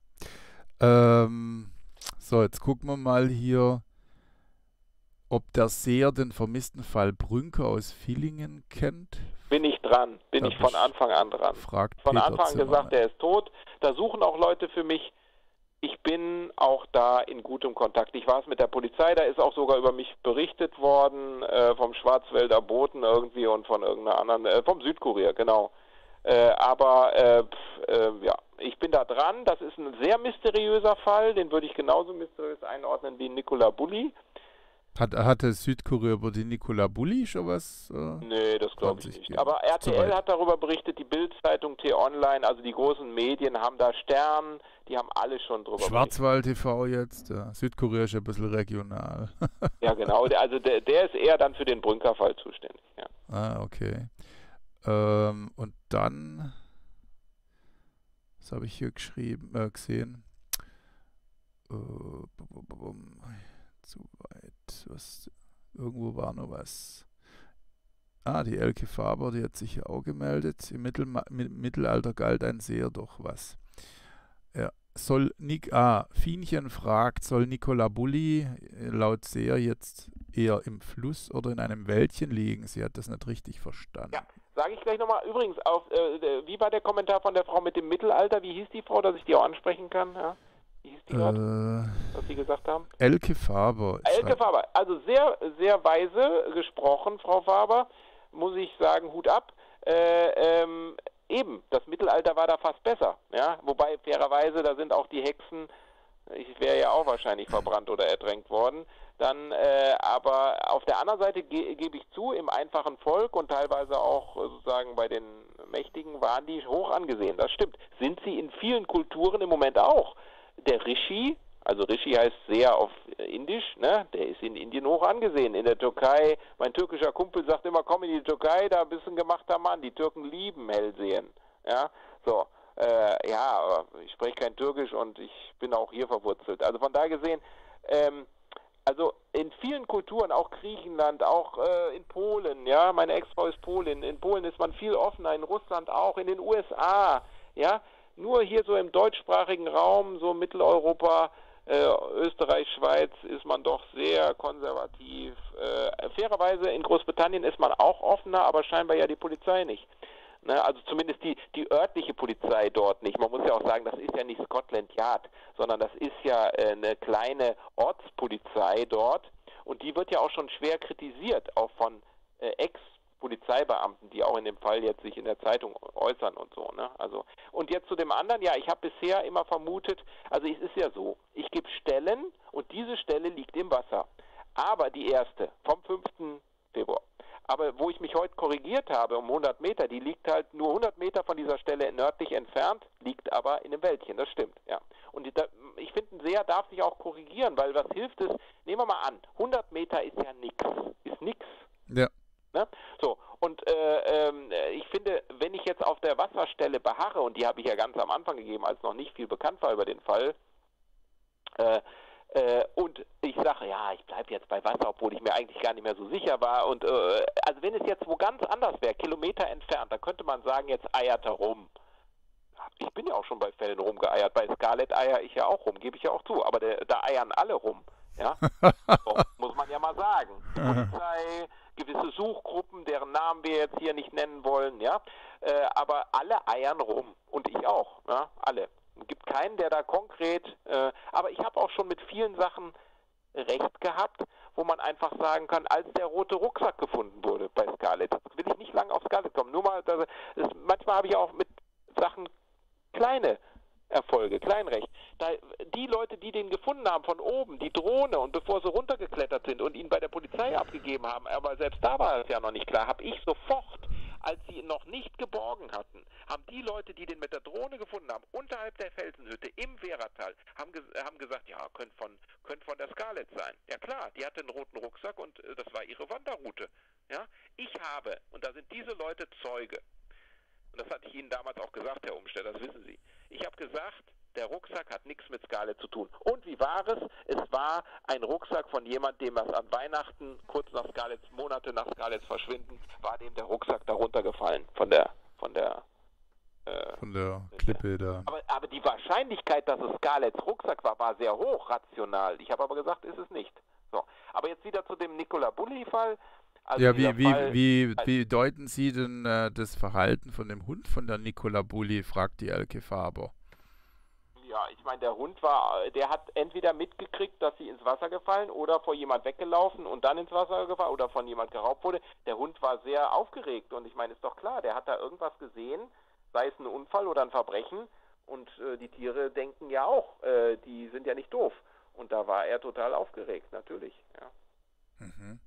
Ähm, so, jetzt gucken wir mal hier, ob der Seher den vermissten Fall Brünker aus Villingen kennt. Bin ich dran, bin da ich von Anfang an dran. Fragt von Peter Anfang an Zimmermann. gesagt, der ist tot. Da suchen auch Leute für mich. Ich bin auch da in gutem Kontakt. Ich war es mit der Polizei, da ist auch sogar über mich berichtet worden, äh, vom Schwarzwälder Boten irgendwie und von irgendeiner anderen, äh, vom Südkurier, genau. Äh, aber äh, pf, äh, ja, ich bin da dran. Das ist ein sehr mysteriöser Fall, den würde ich genauso mysteriös einordnen wie Nicola Bulley. Hat, hat der Südkurier über die Nicola Bulley schon was? Äh, nee, das glaube ich nicht. Aber R T L hat darüber berichtet, die Bild-Zeitung, T-Online, also die großen Medien haben da Stern, die haben alle schon drüber Schwarzwald T V jetzt, ja. Südkurier ist ein bisschen regional. Ja, genau, der, also der, der ist eher dann für den Brünker-Fall zuständig. Ja. Ah, okay. Ähm, und dann, was habe ich hier geschrieben, äh, gesehen? Äh, zu weit. Was, irgendwo war noch was. Ah, die Elke Faber, die hat sich ja auch gemeldet. Im Mittel, Mittelalter galt ein Seher doch was. Ja, soll Nick, ah, Fienchen fragt, soll Nicola Bulley laut Seher jetzt eher im Fluss oder in einem Wäldchen liegen? Sie hat das nicht richtig verstanden. Ja, sage ich gleich nochmal. Übrigens, auf, äh, wie war der Kommentar von der Frau mit dem Mittelalter? Wie hieß die Frau, dass ich die auch ansprechen kann? Ja? Wie hieß die gerade, äh, was Sie gesagt haben? Elke Faber. Elke Faber, also sehr, sehr weise gesprochen, Frau Faber, muss ich sagen, Hut ab. Äh, ähm, eben, das Mittelalter war da fast besser, ja, wobei fairerweise, da sind auch die Hexen, ich wäre ja auch wahrscheinlich verbrannt oder ertränkt worden, dann, äh, aber auf der anderen Seite ge gebe ich zu, im einfachen Volk und teilweise auch sozusagen bei den Mächtigen waren die hoch angesehen, das stimmt. Sind sie in vielen Kulturen im Moment auch. Der Rishi, also Rishi heißt sehr auf Indisch, ne? Der ist in Indien hoch angesehen. In der Türkei, mein türkischer Kumpel sagt immer, komm in die Türkei, da bist du ein gemachter Mann. Die Türken lieben Hellsehen. Ja, so. Äh, ja, aber ich spreche kein Türkisch und ich bin auch hier verwurzelt. Also von daher gesehen, ähm, Also in vielen Kulturen, auch Griechenland, auch äh, in Polen, ja, meine Ex-Frau ist Polin, in Polen ist man viel offener, in Russland auch, in den U S A, ja, nur hier so im deutschsprachigen Raum, so Mitteleuropa, äh, Österreich, Schweiz, ist man doch sehr konservativ. Äh, fairerweise in Großbritannien ist man auch offener, aber scheinbar ja die Polizei nicht. Ne, also zumindest die, die örtliche Polizei dort nicht. Man muss ja auch sagen, das ist ja nicht Scotland Yard, sondern das ist ja äh, eine kleine Ortspolizei dort und die wird ja auch schon schwer kritisiert, auch von äh, Ex-Polizeibeamten, die auch in dem Fall jetzt sich in der Zeitung äußern und so. Ne? Also, und jetzt zu dem anderen, ja, ich habe bisher immer vermutet, also es ist ja so, ich gebe Stellen und diese Stelle liegt im Wasser. Aber die erste, vom fünften Februar. Aber wo ich mich heute korrigiert habe um hundert Meter, die liegt halt nur hundert Meter von dieser Stelle nördlich entfernt, liegt aber in einem Wäldchen, das stimmt, ja. Und die, ich finde, ein Seher darf sich auch korrigieren, weil was hilft es, nehmen wir mal an, hundert Meter ist ja nix, ist nix. Ja. Ne? So, und äh, äh, ich finde, wenn ich jetzt auf der Wasserstelle beharre, und die habe ich ja ganz am Anfang gegeben, als noch nicht viel bekannt war über den Fall, äh, Äh, und ich sage, ja, ich bleibe jetzt bei Wasser, obwohl ich mir eigentlich gar nicht mehr so sicher war. Und äh, also wenn es jetzt wo ganz anders wäre, Kilometer entfernt, da könnte man sagen, jetzt eiert er rum. Ich bin ja auch schon bei Fällen rumgeeiert. Bei Scarlett eier ich ja auch rum, gebe ich ja auch zu. Aber der, da eiern alle rum. Ja? So, muss man ja mal sagen. Die Polizei, gewisse Suchgruppen, deren Namen wir jetzt hier nicht nennen wollen, ja. Äh, aber alle eiern rum. Und ich auch, ja, alle. Es gibt keinen, der da konkret, äh, aber ich habe auch schon mit vielen Sachen recht gehabt, wo man einfach sagen kann, als der rote Rucksack gefunden wurde bei Scarlett, will ich nicht lange auf Scarlett kommen, nur mal, das, das, manchmal habe ich auch mit Sachen kleine Erfolge, Kleinrecht. Da, die Leute, die den gefunden haben von oben, die Drohne, und bevor sie runtergeklettert sind und ihn bei der Polizei abgegeben haben, aber selbst da war es ja noch nicht klar, habe ich sofort, als sie ihn noch nicht geborgen hatten, haben die Leute, die den mit der Drohne gefunden haben, unterhalb der Felsenhütte im Wehratal, haben, ge haben gesagt, ja, könnte von, könnt von der Scarlett sein. Ja klar, die hatte einen roten Rucksack und äh, das war ihre Wanderroute. Ja? Ich habe, und da sind diese Leute Zeuge, und das hatte ich Ihnen damals auch gesagt, Herr Umsteller, das wissen Sie. Ich habe gesagt, der Rucksack hat nichts mit Scarlett zu tun. Und wie war es? Es war ein Rucksack von jemandem, dem was an Weihnachten, kurz nach Scarletts, Monate nach Scarletts Verschwinden, war dem der Rucksack da runtergefallen. Von der, von der, äh, von der Klippe da. Aber, aber die Wahrscheinlichkeit, dass es Scarletts Rucksack war, war sehr hoch, rational. Ich habe aber gesagt, ist es nicht. So. Aber jetzt wieder zu dem Nicola Bulli-Fall. Also ja, wie, wie, Fall, wie, wie deuten Sie denn äh, das Verhalten von dem Hund von der Nicola Bulli, fragt die Elke Faber. Ja, ich meine, der Hund war, der hat entweder mitgekriegt, dass sie ins Wasser gefallen oder vor jemand weggelaufen und dann ins Wasser gefallen oder von jemand geraubt wurde. Der Hund war sehr aufgeregt und ich meine, ist doch klar, der hat da irgendwas gesehen, sei es ein Unfall oder ein Verbrechen und äh, die Tiere denken ja auch, äh, die sind ja nicht doof. Und da war er total aufgeregt, natürlich, ja. Mhm.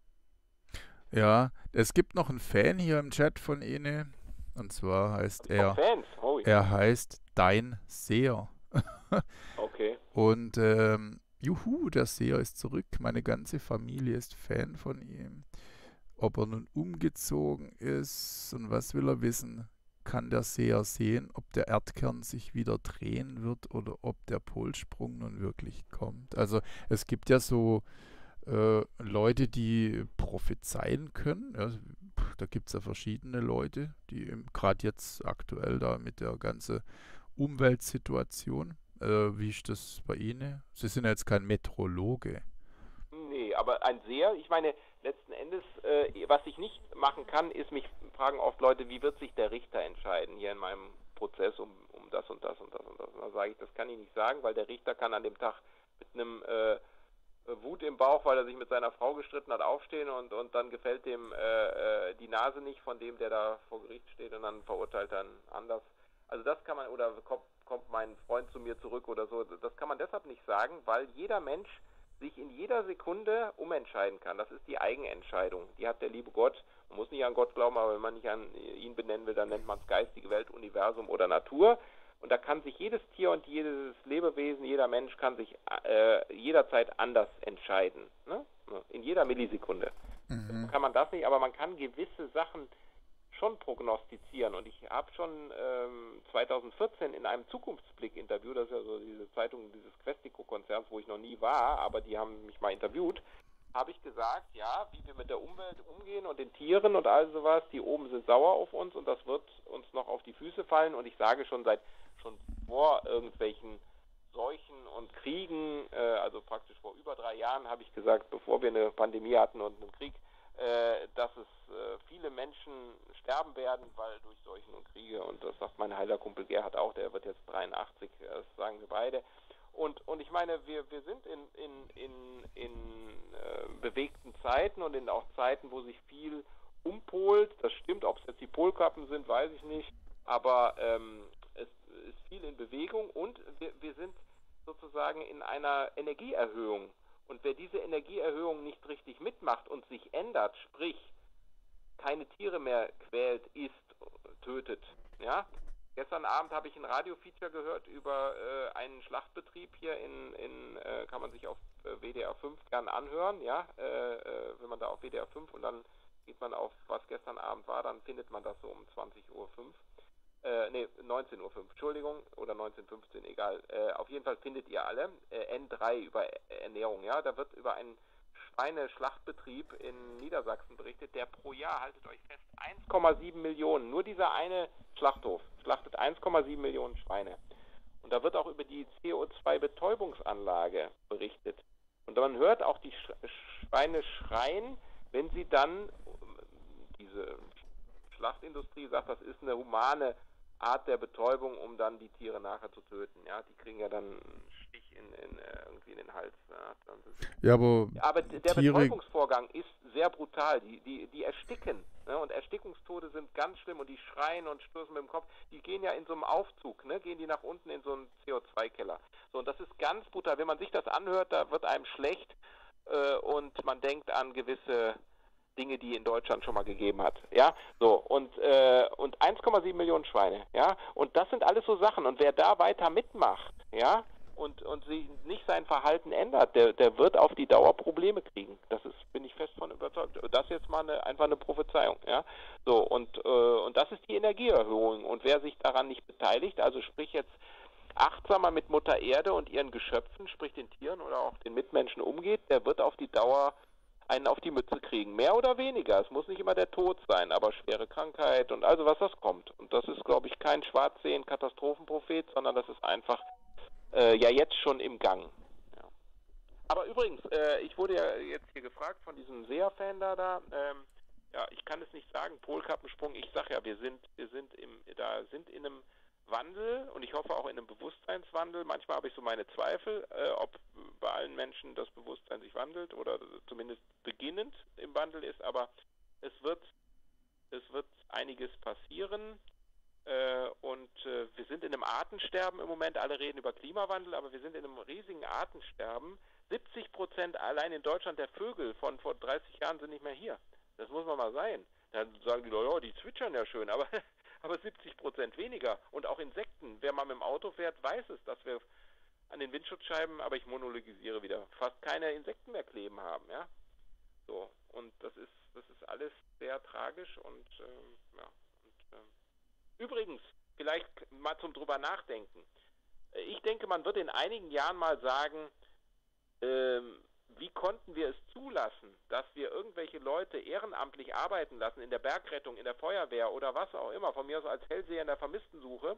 Ja, es gibt noch einen Fan hier im Chat von Ihnen. Und zwar heißt er, Fans? Oh, ja. er heißt Dein Seher. Okay. Und ähm, juhu, der Seher ist zurück. Meine ganze Familie ist Fan von ihm. Ob er nun umgezogen ist und was will er wissen, kann der Seher sehen, ob der Erdkern sich wieder drehen wird oder ob der Polsprung nun wirklich kommt. Also es gibt ja so äh, Leute, die prophezeien können. Ja, da gibt es ja verschiedene Leute, die gerade jetzt aktuell da mit der ganzen Umweltsituation, äh, wie ist das bei Ihnen? Sie sind ja jetzt kein Meteorologe. Nee, aber ein Seher, ich meine, letzten Endes, äh, was ich nicht machen kann, ist mich fragen oft Leute, wie wird sich der Richter entscheiden hier in meinem Prozess um, um das und das und das und das. Und dann sage ich, das kann ich nicht sagen, weil der Richter kann an dem Tag mit einem äh, Wut im Bauch, weil er sich mit seiner Frau gestritten hat, aufstehen und, und dann gefällt dem äh, die Nase nicht von dem, der da vor Gericht steht und dann verurteilt dann anders. Also das kann man, oder kommt, kommt mein Freund zu mir zurück oder so, das kann man deshalb nicht sagen, weil jeder Mensch sich in jeder Sekunde umentscheiden kann. Das ist die Eigenentscheidung. Die hat der liebe Gott. Man muss nicht an Gott glauben, aber wenn man nicht an ihn benennen will, dann nennt man es geistige Welt, Universum oder Natur. Und da kann sich jedes Tier und jedes Lebewesen, jeder Mensch kann sich äh, jederzeit anders entscheiden. Ne? In jeder Millisekunde. Mhm. Kann man das nicht, aber man kann gewisse Sachen schon prognostizieren und ich habe schon ähm, zweitausendvierzehn in einem Zukunftsblick-Interview, das ist ja so diese Zeitung dieses Questico-Konzerns, wo ich noch nie war, aber die haben mich mal interviewt, habe ich gesagt, ja, wie wir mit der Umwelt umgehen und den Tieren und all sowas, die oben sind sauer auf uns und das wird uns noch auf die Füße fallen und ich sage schon seit, schon vor irgendwelchen Seuchen und Kriegen, äh, also praktisch vor über drei Jahren habe ich gesagt, bevor wir eine Pandemie hatten und einen Krieg, äh, dass es äh, viele Menschen sterben werden, weil durch Seuchen und Kriege und das sagt mein heiler Kumpel Gerhard auch, der wird jetzt dreiundachtzig, das sagen wir beide. Und, und ich meine, wir, wir sind in, in, in, in äh, bewegten Zeiten und in auch Zeiten, wo sich viel umpolt. Das stimmt, ob es jetzt die Polkappen sind, weiß ich nicht. Aber ähm, es ist viel in Bewegung und wir, wir sind sozusagen in einer Energieerhöhung. Und wer diese Energieerhöhung nicht richtig mitmacht und sich ändert, sprich keine Tiere mehr quält, isst, tötet, ja. Gestern Abend habe ich ein Radio-Feature gehört über äh, einen Schlachtbetrieb hier in, in äh, kann man sich auf äh, W D R fünf gern anhören, ja, äh, äh, wenn man da auf W D R fünf und dann geht man auf, was gestern Abend war, dann findet man das so um zwanzig Uhr fünf, äh, nee, neunzehn Uhr fünf, Entschuldigung, oder neunzehn Uhr fünfzehn, egal, äh, auf jeden Fall findet ihr alle, äh, N drei über Ernährung, ja, da wird über einen Schweineschlachtbetrieb in Niedersachsen berichtet, der pro Jahr, haltet euch fest, eins Komma sieben Millionen, nur dieser eine Schlachthof schlachtet eins Komma sieben Millionen Schweine. Und da wird auch über die C O zwei Betäubungsanlage berichtet. Und man hört auch die Schweine schreien, wenn sie dann, diese Schlachtindustrie sagt, das ist eine humane Art der Betäubung, um dann die Tiere nachher zu töten. Ja, die kriegen ja dann einen Stich in, in, irgendwie in den Hals. Ja, ja aber, aber der Tiere... Betäubungsvorgang ist sehr brutal. Die, die, die ersticken. Ne? Und Erstickungstode sind ganz schlimm und die schreien und stoßen mit dem Kopf. Die gehen ja in so einem Aufzug, ne? Gehen die nach unten in so einen C O zwei Keller. So, und das ist ganz brutal. Wenn man sich das anhört, da wird einem schlecht äh, und man denkt an gewisse Dinge, die in Deutschland schon mal gegeben hat, ja, so, und, äh, und eins Komma sieben Millionen Schweine, ja, und das sind alles so Sachen, und wer da weiter mitmacht, ja, und, und sich nicht sein Verhalten ändert, der, der wird auf die Dauer Probleme kriegen, das ist, bin ich fest von überzeugt, das ist jetzt mal eine, einfach eine Prophezeiung, ja, so, und, äh, und das ist die Energieerhöhung, und wer sich daran nicht beteiligt, also sprich jetzt achtsamer mit Mutter Erde und ihren Geschöpfen, sprich den Tieren oder auch den Mitmenschen umgeht, der wird auf die Dauer einen auf die Mütze kriegen. Mehr oder weniger. Es muss nicht immer der Tod sein, aber schwere Krankheit und also was das kommt. Und das ist, glaube ich, kein Schwarzsehen-Katastrophenprophet, sondern das ist einfach äh, ja jetzt schon im Gang. Ja. Aber übrigens, äh, ich wurde ja jetzt hier gefragt von diesem Seher-Fan da, da ähm, ja, ich kann es nicht sagen, Polkappensprung, ich sag ja, wir sind, wir sind im, da sind in einem Wandel und ich hoffe auch in einem Bewusstseinswandel. Manchmal habe ich so meine Zweifel, äh, ob bei allen Menschen das Bewusstsein sich wandelt oder zumindest beginnend im Wandel ist, aber es wird, es wird einiges passieren äh, und äh, wir sind in einem Artensterben im Moment. Alle reden über Klimawandel, aber wir sind in einem riesigen Artensterben. siebzig Prozent allein in Deutschland der Vögel von vor dreißig Jahren sind nicht mehr hier. Das muss man mal sein. Dann sagen die Leute, ja, die zwitschern ja schön, aber aber siebzig Prozent weniger. Und auch Insekten. Wer mal mit dem Auto fährt, weiß es, dass wir an den Windschutzscheiben, aber ich monologisiere wieder, fast keine Insekten mehr kleben haben, ja. So. Und das ist, das ist alles sehr tragisch und, ähm, ja. Und, ähm, übrigens, vielleicht mal zum drüber nachdenken. Ich denke, man wird in einigen Jahren mal sagen, ähm, wie konnten wir es zulassen, dass wir irgendwelche Leute ehrenamtlich arbeiten lassen, in der Bergrettung, in der Feuerwehr oder was auch immer, von mir aus als Hellseher in der Vermisstensuche,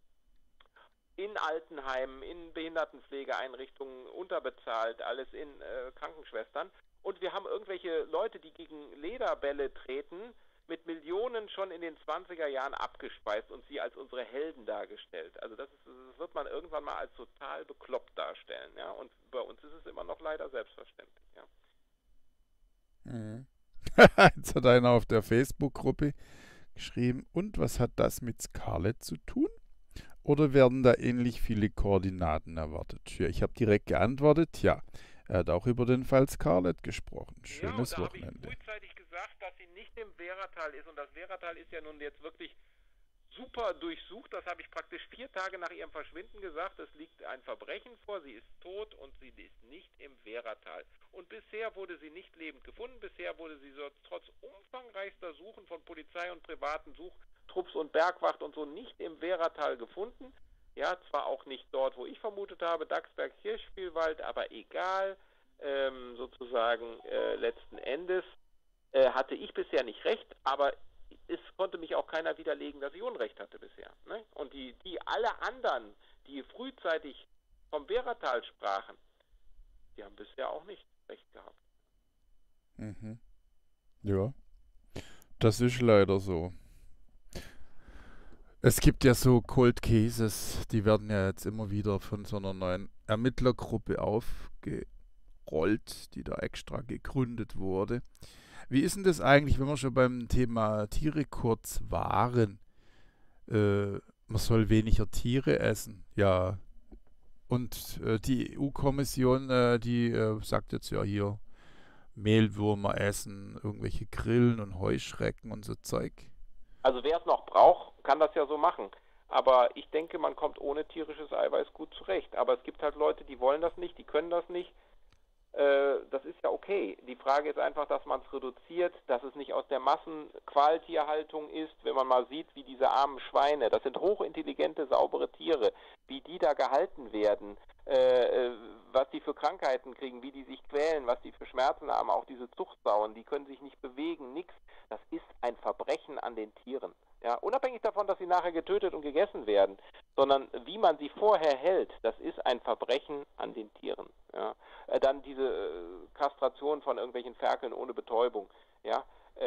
in Altenheimen, in Behindertenpflegeeinrichtungen, unterbezahlt, alles in äh, Krankenschwestern. Und wir haben irgendwelche Leute, die gegen Lederbälle treten, mit Millionen schon in den zwanziger Jahren abgespeist und sie als unsere Helden dargestellt. Also das, ist, das wird man irgendwann mal als total bekloppt darstellen. Ja? Und bei uns ist es immer noch leider selbstverständlich. Ja? Mhm. Jetzt hat einer auf der Facebook-Gruppe geschrieben, und was hat das mit Scarlett zu tun? Oder werden da ähnlich viele Koordinaten erwartet? Ja, ich habe direkt geantwortet, ja. Er hat auch über den Fall Scarlett gesprochen. Schönes ja, und da Wochenende. habe ich frühzeitig gesagt, dass sie nicht im Wehratal ist. Und das Wehratal ist ja nun jetzt wirklich super durchsucht. Das habe ich praktisch vier Tage nach ihrem Verschwinden gesagt. Es liegt ein Verbrechen vor. Sie ist tot und sie ist nicht im Wehratal. Und bisher wurde sie nicht lebend gefunden. Bisher wurde sie so trotz umfangreichster Suchen von Polizei und privaten Suchtrupps und Bergwacht und so nicht im Wehratal gefunden. Ja, zwar auch nicht dort, wo ich vermutet habe, Dachsberg, Kirchspielwald, aber egal, ähm, sozusagen äh, letzten Endes äh, hatte ich bisher nicht recht, aber es konnte mich auch keiner widerlegen, dass ich Unrecht hatte bisher. Ne? Und die, die alle anderen, die frühzeitig vom Wehratal sprachen, die haben bisher auch nicht recht gehabt. Mhm. Ja, das ist leider so. Es gibt ja so Cold Cases, die werden ja jetzt immer wieder von so einer neuen Ermittlergruppe aufgerollt, die da extra gegründet wurde. Wie ist denn das eigentlich, wenn wir schon beim Thema Tiere kurz waren? Äh, man soll weniger Tiere essen, ja. Und äh, die E U-Kommission, äh, die äh, sagt jetzt ja hier, Mehlwürmer essen, irgendwelche Grillen und Heuschrecken und so Zeug. Also wer es noch braucht, kann das ja so machen. Aber ich denke, man kommt ohne tierisches Eiweiß gut zurecht. Aber es gibt halt Leute, die wollen das nicht, die können das nicht. Äh, das ist ja okay. Die Frage ist einfach, dass man es reduziert, dass es nicht aus der Massenqualtierhaltung ist, wenn man mal sieht, wie diese armen Schweine, das sind hochintelligente, saubere Tiere, wie die da gehalten werden, äh, was die für Krankheiten kriegen, wie die sich quälen, was die für Schmerzen haben, auch diese Zuchtsauen, die können sich nicht bewegen, nichts. Das ist ein Verbrechen an den Tieren. Ja, unabhängig davon, dass sie nachher getötet und gegessen werden, sondern wie man sie vorher hält, das ist ein Verbrechen an den Tieren. Ja. Äh, dann diese äh, Kastration von irgendwelchen Ferkeln ohne Betäubung. Ja.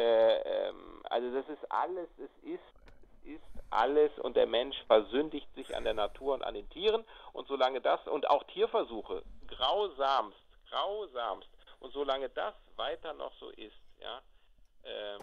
Äh, ähm, also das ist alles, es ist, es ist alles und der Mensch versündigt sich an der Natur und an den Tieren und solange das, und auch Tierversuche, grausamst, grausamst, und solange das weiter noch so ist, ja, ähm,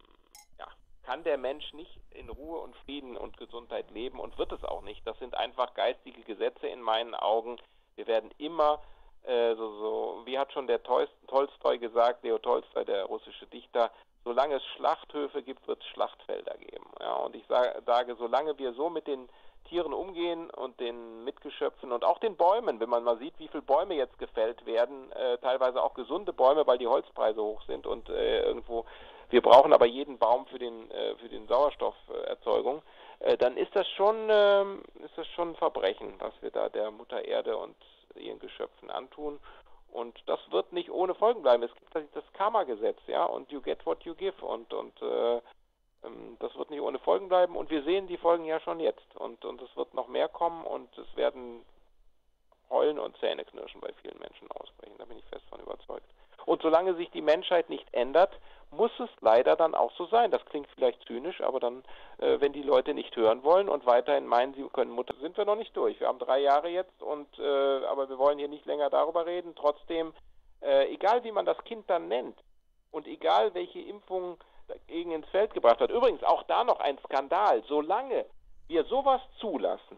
ja, kann der Mensch nicht in Ruhe und Frieden und Gesundheit leben und wird es auch nicht. Das sind einfach geistige Gesetze in meinen Augen. Wir werden immer, äh, so, so, wie hat schon der Tol Tolstoi gesagt, Leo Tolstoi, der russische Dichter, solange es Schlachthöfe gibt, wird es Schlachtfelder geben. Ja, und ich sage, sage, solange wir so mit den Tieren umgehen und den Mitgeschöpfen und auch den Bäumen, wenn man mal sieht, wie viele Bäume jetzt gefällt werden, äh, teilweise auch gesunde Bäume, weil die Holzpreise hoch sind und äh, irgendwo, wir brauchen aber jeden Baum für den äh, für den Sauerstofferzeugung, äh, dann ist das schon äh, ist das schon ein Verbrechen, was wir da der Mutter Erde und ihren Geschöpfen antun. Und das wird nicht ohne Folgen bleiben. Es gibt das Karma-Gesetz, ja, und you get what you give und und äh, das wird nicht ohne Folgen bleiben und wir sehen die Folgen ja schon jetzt und, und es wird noch mehr kommen und es werden Heulen und Zähneknirschen bei vielen Menschen ausbrechen, da bin ich fest von überzeugt. Und solange sich die Menschheit nicht ändert, muss es leider dann auch so sein. Das klingt vielleicht zynisch, aber dann, äh, wenn die Leute nicht hören wollen und weiterhin meinen, sie können Mutter, sind wir noch nicht durch. Wir haben drei Jahre jetzt und äh, aber wir wollen hier nicht länger darüber reden. Trotzdem, äh, egal wie man das Kind dann nennt und egal welche Impfung dagegen ins Feld gebracht hat. Übrigens auch da noch ein Skandal. Solange wir sowas zulassen,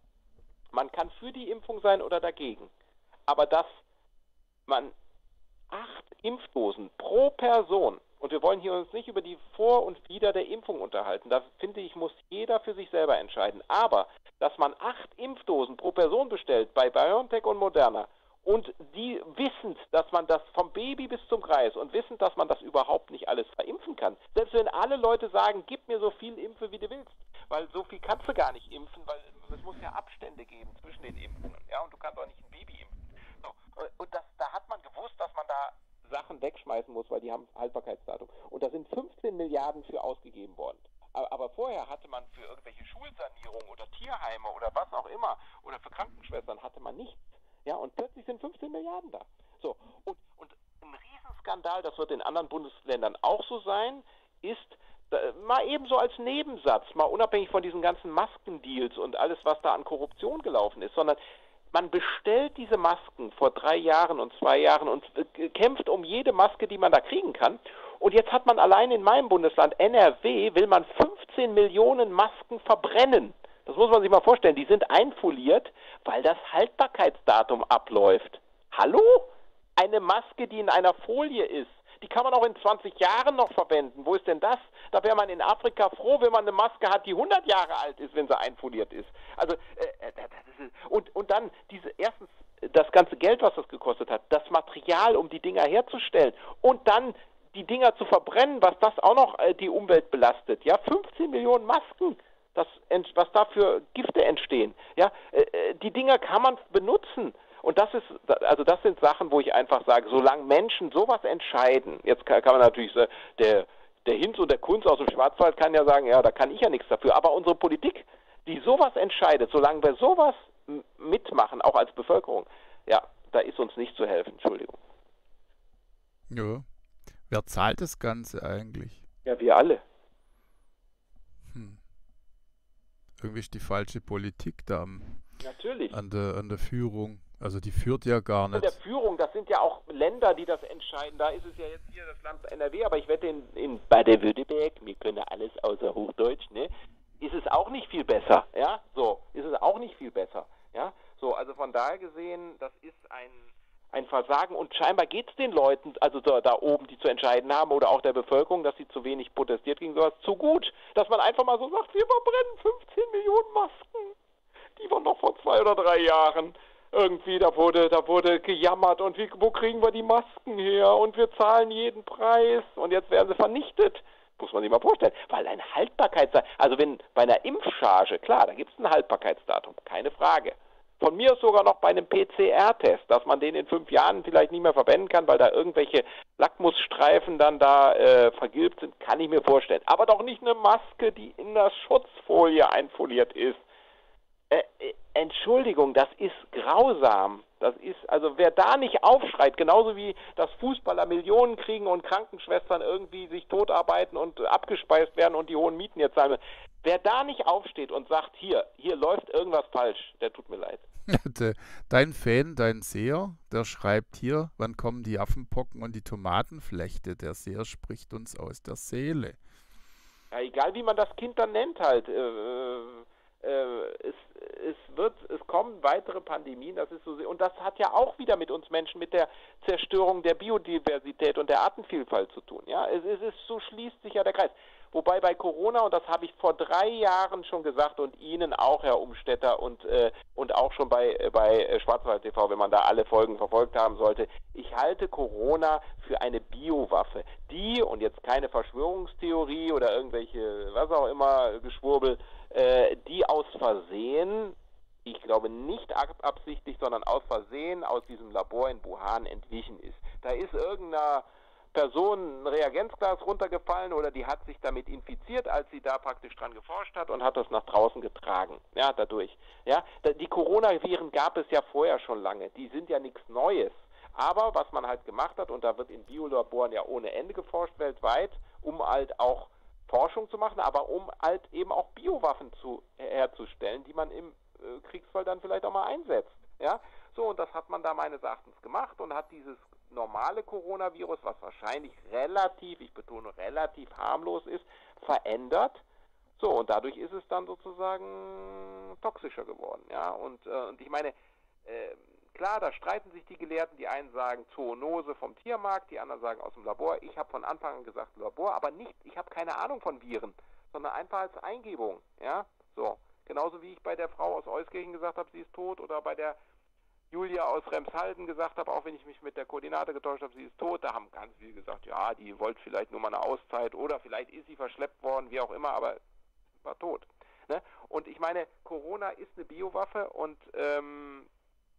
man kann für die Impfung sein oder dagegen, aber dass man acht Impfdosen pro Person, und wir wollen hier uns nicht über die Vor- und Wider der Impfung unterhalten, da finde ich, muss jeder für sich selber entscheiden, aber dass man acht Impfdosen pro Person bestellt bei BioNTech und Moderna, und die wissend, dass man das vom Baby bis zum Kreis und wissend, dass man das überhaupt nicht alles verimpfen kann. Selbst wenn alle Leute sagen, gib mir so viel Impfe, wie du willst, weil so viel kannst du gar nicht impfen, weil es muss ja Abstände geben zwischen den Impfungen. Ja, und du kannst auch nicht ein Baby impfen. So, und das, da hat man gewusst, dass man da Sachen wegschmeißen muss, weil die haben Haltbarkeitsdatum. Und da sind fünfzehn Milliarden für ausgegeben worden. Aber, aber vorher hatte man für irgendwelche Schulsanierungen oder Tierheime oder was auch immer oder für Krankenschwestern hatte man nichts. Ja, und plötzlich sind fünfzehn Milliarden da. So, und, und ein Riesenskandal, das wird in anderen Bundesländern auch so sein, ist, äh, mal ebenso als Nebensatz, mal unabhängig von diesen ganzen Maskendeals und alles, was da an Korruption gelaufen ist, sondern man bestellt diese Masken vor drei Jahren und zwei Jahren und äh, kämpft um jede Maske, die man da kriegen kann. Und jetzt hat man allein in meinem Bundesland N R W, will man fünfzehn Millionen Masken verbrennen. Das muss man sich mal vorstellen. Die sind einfoliert, weil das Haltbarkeitsdatum abläuft. Hallo? Eine Maske, die in einer Folie ist, Die kann man auch in zwanzig Jahren noch verwenden. Wo ist denn das? Da wäre man in Afrika froh, wenn man eine Maske hat, die hundert Jahre alt ist, wenn sie einfoliert ist. Also, äh, das ist, und, und dann diese, erstens, das ganze Geld, was das gekostet hat, das Material, um die Dinger herzustellen und dann die Dinger zu verbrennen, was das auch noch äh, die Umwelt belastet. Ja, fünfzehn Millionen Masken, das, was da für Gifte entstehen. Ja, äh, die Dinger kann man benutzen. Und das ist, also das sind Sachen, wo ich einfach sage, solange Menschen sowas entscheiden, jetzt kann, kann man natürlich sagen, der, der Hinz und der Kunz aus dem Schwarzwald kann ja sagen, ja, da kann ich ja nichts dafür, aber unsere Politik, die sowas entscheidet, solange wir sowas m- mitmachen, auch als Bevölkerung, ja, da ist uns nicht zu helfen, Entschuldigung. Ja. Wer zahlt das Ganze eigentlich? Ja, wir alle. Hm. Irgendwie ist die falsche Politik da am, Natürlich. an der, an der Führung. Also die führt ja gar Von der nicht. Führung, das sind ja auch Länder, die das entscheiden. Da ist es ja jetzt hier das Land N R W, aber ich wette in, in Baden-Württemberg, wir können alles außer Hochdeutsch, ne? Ist es auch nicht viel besser, ja? So, ist es auch nicht viel besser, ja? So, also von daher gesehen, das ist ein, ein Versagen und scheinbar geht es den Leuten, also da, da oben, die zu entscheiden haben oder auch der Bevölkerung, dass sie zu wenig protestiert gegen sowas, zu gut, dass man einfach mal so sagt, wir verbrennen fünfzehn Millionen Masken, die waren noch vor zwei oder drei Jahren. Irgendwie, da wurde, da wurde gejammert und wie, wo kriegen wir die Masken her und wir zahlen jeden Preis und jetzt werden sie vernichtet. Muss man sich mal vorstellen, weil ein Haltbarkeitsdatum, also wenn bei einer Impfcharge, klar, da gibt es ein Haltbarkeitsdatum, keine Frage. Von mir aus sogar noch bei einem P C R-Test, dass man den in fünf Jahren vielleicht nicht mehr verwenden kann, weil da irgendwelche Lackmusstreifen dann da äh, vergilbt sind, kann ich mir vorstellen. Aber doch nicht eine Maske, die in der Schutzfolie einfoliert ist. Äh, äh, Entschuldigung, das ist grausam. Das ist, also wer da nicht aufschreit, genauso wie dass Fußballer Millionen kriegen und Krankenschwestern irgendwie sich totarbeiten und abgespeist werden und die hohen Mieten jetzt zahlen, wer da nicht aufsteht und sagt, hier, hier läuft irgendwas falsch, der tut mir leid. Dein Fan, dein Seher, der schreibt hier, wann kommen die Affenpocken und die Tomatenflechte? Der Seher spricht uns aus der Seele. Ja, egal wie man das Kind dann nennt halt, äh, äh, es, es wird, es kommen weitere Pandemien, das ist so, und das hat ja auch wieder mit uns Menschen, mit der Zerstörung der Biodiversität und der Artenvielfalt zu tun. Ja, es, es ist, so schließt sich ja der Kreis. Wobei bei Corona, und das habe ich vor drei Jahren schon gesagt und Ihnen auch, Herr Umstetter, und, äh, und auch schon bei, äh, bei Schwarzwald T V, wenn man da alle Folgen verfolgt haben sollte, ich halte Corona für eine Biowaffe, die, und jetzt keine Verschwörungstheorie oder irgendwelche, was auch immer, Geschwurbel, äh, die aus Versehen, ich glaube nicht absichtlich, sondern aus Versehen aus diesem Labor in Wuhan entwichen ist. Da ist irgendeiner Person ein Reagenzglas runtergefallen oder die hat sich damit infiziert, als sie da praktisch dran geforscht hat und hat das nach draußen getragen. Ja, dadurch. Ja, die Coronaviren gab es ja vorher schon lange. Die sind ja nichts Neues. Aber was man halt gemacht hat, und da wird in Biolaboren ja ohne Ende geforscht weltweit, um halt auch Forschung zu machen, aber um halt eben auch Biowaffen zu, herzustellen, die man im äh, Kriegsfall dann vielleicht auch mal einsetzt. Ja, so, und das hat man da meines Erachtens gemacht und hat dieses normale Coronavirus, was wahrscheinlich relativ, ich betone relativ harmlos ist, verändert. So, und dadurch ist es dann sozusagen toxischer geworden. Ja, und, äh, und ich meine, äh, klar, da streiten sich die Gelehrten. Die einen sagen Zoonose vom Tiermarkt, die anderen sagen aus dem Labor. Ich habe von Anfang an gesagt Labor, aber nicht, ich habe keine Ahnung von Viren, sondern einfach als Eingebung. Ja, so. Genauso wie ich bei der Frau aus Euskirchen gesagt habe, sie ist tot, oder bei der Julia aus Remshalden gesagt habe, auch wenn ich mich mit der Koordinate getäuscht habe, sie ist tot, da haben ganz viele gesagt, ja, die wollte vielleicht nur mal eine Auszeit oder vielleicht ist sie verschleppt worden, wie auch immer, aber war tot. Ne? Und ich meine, Corona ist eine Biowaffe und ähm,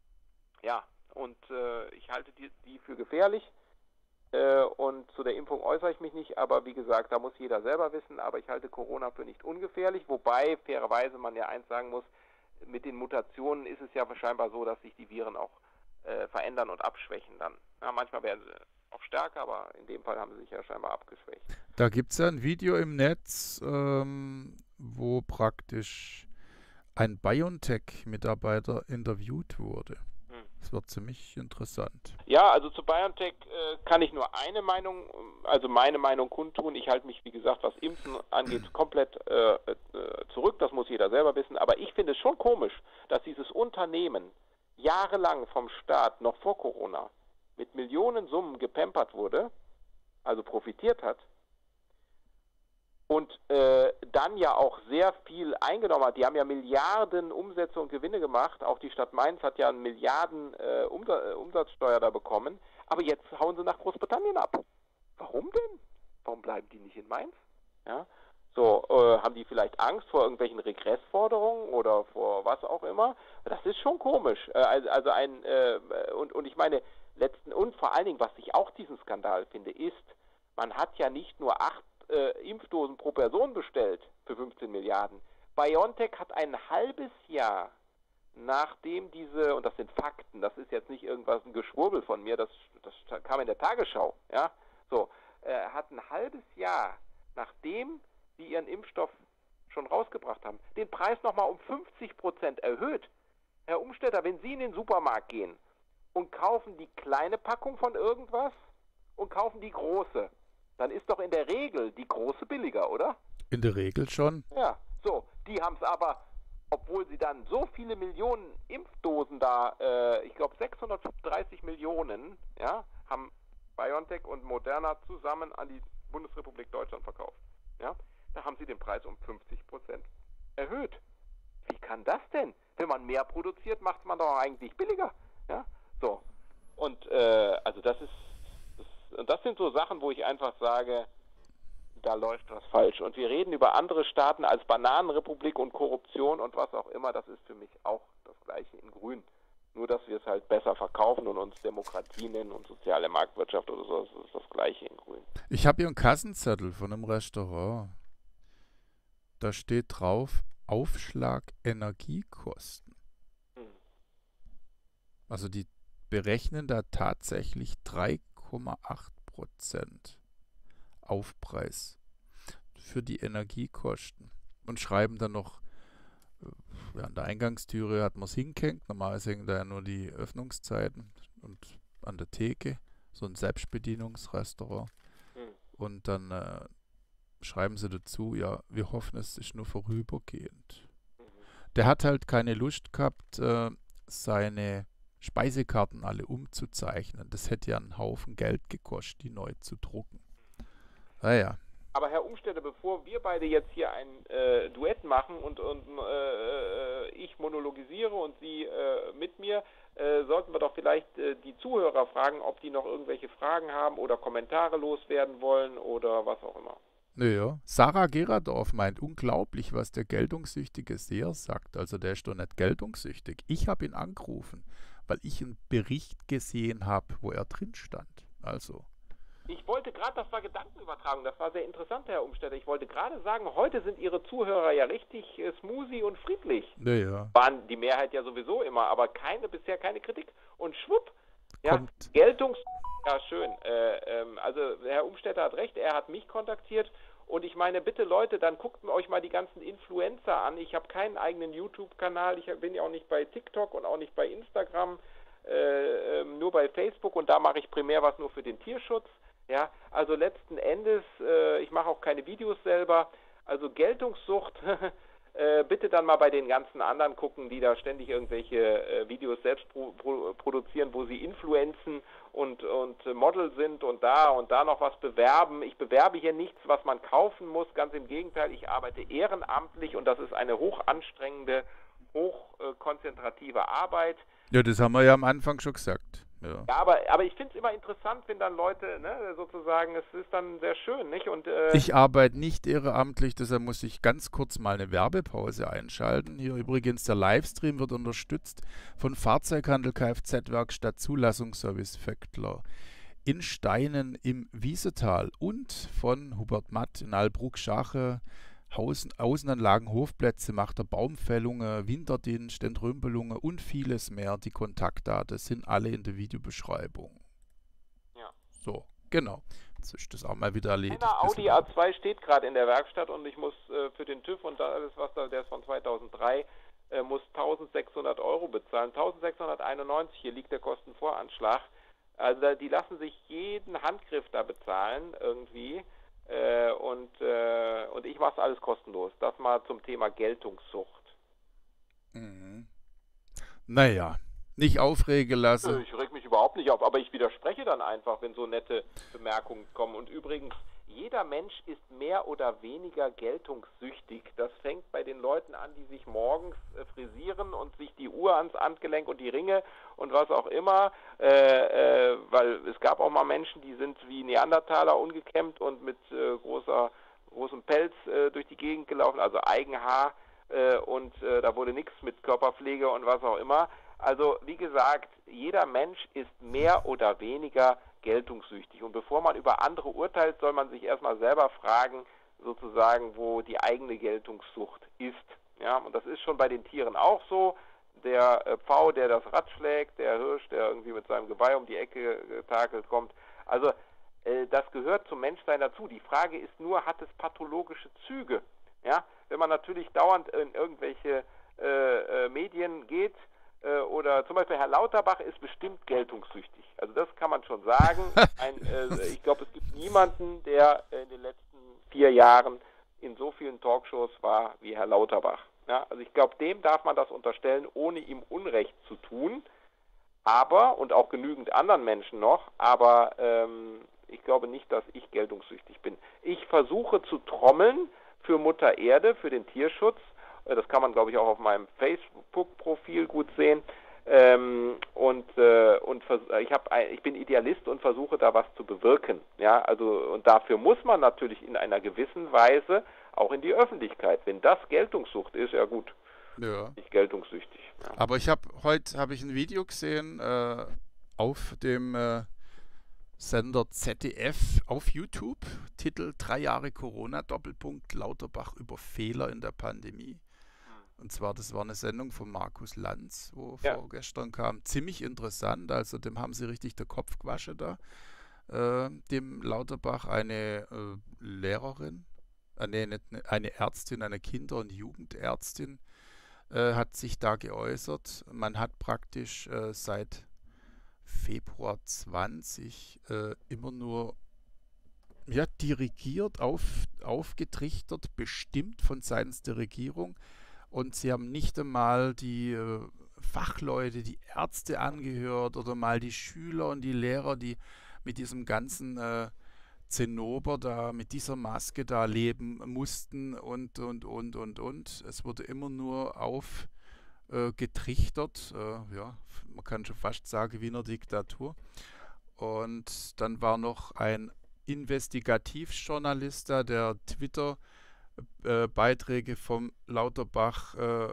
ja, und äh, ich halte die, die für gefährlich äh, und zu der Impfung äußere ich mich nicht, aber wie gesagt, da muss jeder selber wissen, aber ich halte Corona für nicht ungefährlich, wobei fairerweise man ja eins sagen muss, mit den Mutationen ist es ja scheinbar so, dass sich die Viren auch äh, verändern und abschwächen dann. Ja, manchmal werden sie auch stärker, aber in dem Fall haben sie sich ja scheinbar abgeschwächt. Da gibt es ja ein Video im Netz, ähm, wo praktisch ein BioNTech-Mitarbeiter interviewt wurde. Hm. Das wird ziemlich interessant. Ja, also zu BioNTech äh, kann ich nur eine Meinung, also meine Meinung kundtun. Ich halte mich, wie gesagt, was Impfen angeht, komplett äh, äh, zurück. Das muss jeder selber wissen. Aber ich finde es schon komisch, dass dieses Unternehmen jahrelang vom Staat, noch vor Corona, mit Millionensummen gepampert wurde also profitiert hat, und äh, dann ja auch sehr viel eingenommen hat. Die haben ja Milliarden Umsätze und Gewinne gemacht. Auch die Stadt Mainz hat ja eine Milliarden äh, Umsatz, äh, Umsatzsteuer da bekommen. Aber jetzt hauen sie nach Großbritannien ab. Warum denn? Warum bleiben die nicht in Mainz? Ja? So, äh, haben die vielleicht Angst vor irgendwelchen Regressforderungen oder vor was auch immer? Das ist schon komisch. Äh, also, also ein äh, und, und ich meine, letzten und vor allen Dingen, was ich auch diesen Skandal finde, ist, man hat ja nicht nur acht äh, Impfdosen pro Person bestellt für fünfzehn Milliarden. BioNTech hat ein halbes Jahr, nachdem diese, und das sind Fakten, das ist jetzt nicht irgendwas, ein Geschwurbel von mir, das, das kam in der Tagesschau, ja, so, äh, hat ein halbes Jahr, nachdem die ihren Impfstoff schon rausgebracht haben, den Preis nochmal um fünfzig Prozent erhöht. Herr Umstetter, wenn Sie in den Supermarkt gehen und kaufen die kleine Packung von irgendwas und kaufen die große, dann ist doch in der Regel die große billiger, oder? In der Regel schon. Ja, so, die haben es aber, obwohl sie dann so viele Millionen Impfdosen da, äh, ich glaube sechshundertdreißig Millionen, ja, haben BioNTech und Moderna zusammen an die Bundesrepublik Deutschland verkauft. Ja, da haben sie den Preis um fünfzig Prozent erhöht. Wie kann das denn? Wenn man mehr produziert, macht man doch eigentlich billiger. Ja, so. Und äh, also das ist, das, und das sind so Sachen, wo ich einfach sage, da läuft was falsch. Und wir reden über andere Staaten als Bananenrepublik und Korruption und was auch immer. Das ist für mich auch das Gleiche in Grün. Nur, dass wir es halt besser verkaufen und uns Demokratie nennen und soziale Marktwirtschaft oder so. Das ist das Gleiche in Grün. Ich habe hier einen Kassenzettel von einem Restaurant. Da steht drauf, Aufschlag Energiekosten. Hm. Also die berechnen da tatsächlich drei Komma acht Prozent Aufpreis für die Energiekosten und schreiben dann noch, ja, an der Eingangstüre hat man es hingehängt, normalerweise hängen da ja nur die Öffnungszeiten und an der Theke, so ein Selbstbedienungsrestaurant, Hm. und dann äh, schreiben sie dazu, ja, wir hoffen, es ist nur vorübergehend. Mhm. Der hat halt keine Lust gehabt, äh, seine Speisekarten alle umzuzeichnen. Das hätte ja einen Haufen Geld gekostet, die neu zu drucken. Naja. Aber Herr Umstetter, bevor wir beide jetzt hier ein äh, Duett machen und, und äh, ich monologisiere und Sie äh, mit mir, äh, sollten wir doch vielleicht äh, die Zuhörer fragen, ob die noch irgendwelche Fragen haben oder Kommentare loswerden wollen oder was auch immer. Naja, Sarah Geradorf meint, unglaublich, was der geltungssüchtige Seher sagt. Also der ist doch nicht geltungssüchtig. Ich habe ihn angerufen, weil ich einen Bericht gesehen habe, wo er drin stand. Also. Ich wollte gerade, das war Gedankenübertragung, das war sehr interessant, Herr Umstetter. Ich wollte gerade sagen, heute sind Ihre Zuhörer ja richtig äh, smoothie und friedlich. Naja. Waren die Mehrheit ja sowieso immer, aber keine, bisher keine Kritik. Und schwupp, ja, Kommt. Geltungs... Ja, schön. Äh, ähm, also Herr Umstetter hat recht, er hat mich kontaktiert. Und ich meine, bitte Leute, dann guckt euch mal die ganzen Influencer an. Ich habe keinen eigenen YouTube-Kanal, ich bin ja auch nicht bei TikTok und auch nicht bei Instagram, äh, ähm, nur bei Facebook, und da mache ich primär was nur für den Tierschutz. Ja, also letzten Endes, äh, ich mache auch keine Videos selber. Also Geltungssucht, äh, bitte dann mal bei den ganzen anderen gucken, die da ständig irgendwelche äh, Videos selbst pro, pro, produzieren, wo sie influenzen und, und äh, Model sind und da und da noch was bewerben. Ich bewerbe hier nichts, was man kaufen muss. Ganz im Gegenteil, ich arbeite ehrenamtlich und das ist eine hochanstrengende, hochkonzentrative äh, Arbeit. Ja, das haben wir ja am Anfang schon gesagt. Ja, Ja, aber, aber ich finde es immer interessant, wenn dann Leute, ne, sozusagen, es ist dann sehr schön, nicht? Und, äh, ich arbeite nicht ehrenamtlich, deshalb muss ich ganz kurz mal eine Werbepause einschalten. Hier übrigens, der Livestream wird unterstützt von Fahrzeughandel Kfz-Werkstatt Zulassungsservice Vöckler in Steinen im Wiesetal und von Hubert Matt in Albruck-Schache. Hausen, Außenanlagen, Hofplätze, macht er Baumfällungen, Winterdienst, Entrümpelungen und vieles mehr. Die Kontaktdaten sind alle in der Videobeschreibung. Ja. So, genau. Jetzt ist das auch mal wieder erledigt. Einer Audi A zwei steht gerade in der Werkstatt und ich muss äh, für den TÜV und da alles, was da, der ist von zweitausenddrei, äh, muss eintausendsechshundert Euro bezahlen. eintausendsechshunderteinundneunzig, hier liegt der Kostenvoranschlag. Also da, die lassen sich jeden Handgriff da bezahlen irgendwie. Äh, und, äh, und ich mache es alles kostenlos. Das mal zum Thema Geltungssucht. Mhm. Naja, nicht aufregen lassen. Ich reg mich überhaupt nicht überhaupt nicht auf, aber ich widerspreche dann einfach, wenn so nette Bemerkungen kommen. Und übrigens, jeder Mensch ist mehr oder weniger geltungssüchtig. Das fängt bei den Leuten an, die sich morgens äh, frisieren und sich die Uhr ans Handgelenk und die Ringe und was auch immer, äh, äh, weil es gab auch mal Menschen, die sind wie Neandertaler ungekämmt und mit äh, großer, großem Pelz äh, durch die Gegend gelaufen, also Eigenhaar äh, und äh, da wurde nichts mit Körperpflege und was auch immer. Also wie gesagt, jeder Mensch ist mehr oder weniger geltungssüchtig. Und bevor man über andere urteilt, soll man sich erstmal selber fragen, sozusagen, wo die eigene Geltungssucht ist. Ja, und das ist schon bei den Tieren auch so. Der äh, Pfau, der das Rad schlägt, der Hirsch, der irgendwie mit seinem Geweih um die Ecke getakelt kommt. Also äh, das gehört zum Menschsein dazu. Die Frage ist nur, hat es pathologische Züge? Ja, wenn man natürlich dauernd in irgendwelche äh, äh, Medien geht, oder zum Beispiel Herr Lauterbach ist bestimmt geltungssüchtig. Also das kann man schon sagen. Ein, äh, ich glaube, es gibt niemanden, der in den letzten vier Jahren in so vielen Talkshows war wie Herr Lauterbach. Ja, also ich glaube, dem darf man das unterstellen, ohne ihm Unrecht zu tun. Aber, und auch genügend anderen Menschen noch, aber ähm, ich glaube nicht, dass ich geltungssüchtig bin. Ich versuche zu trommeln für Mutter Erde, für den Tierschutz. Das kann man, glaube ich, auch auf meinem Facebook-Profil gut sehen. Ähm, und äh, und ich, hab, ich bin Idealist und versuche da was zu bewirken. Ja, also, und dafür muss man natürlich in einer gewissen Weise auch in die Öffentlichkeit. Wenn das Geltungssucht ist, ja gut, Ja. nicht geltungssüchtig. Ja. Aber ich habe heute habe ich ein Video gesehen äh, auf dem äh, Sender Z D F auf YouTube. Titel drei Jahre Corona, Doppelpunkt, Lauterbach über Fehler in der Pandemie. Und zwar, das war eine Sendung von Markus Lanz, wo Ja. vorgestern kam. Ziemlich interessant, also dem haben sie richtig den Kopf gewaschen da. Äh, dem Lauterbach, eine äh, Lehrerin, äh, nee, nicht, eine, eine Ärztin, eine Kinder- und Jugendärztin, äh, hat sich da geäußert. Man hat praktisch äh, seit Februar zwanzig äh, immer nur ja, dirigiert, auf, aufgetrichtert, bestimmt von seitens der Regierung. Und sie haben nicht einmal die äh, Fachleute, die Ärzte angehört oder mal die Schüler und die Lehrer, die mit diesem ganzen äh, Zinnober da, mit dieser Maske da leben mussten und, und, und, und, und. Es wurde immer nur auf äh, getrichtert, äh, ja, man kann schon fast sagen wie in einer Diktatur. Und dann war noch ein Investigativjournalist da, der Twitter Äh, Beiträge vom Lauterbach äh,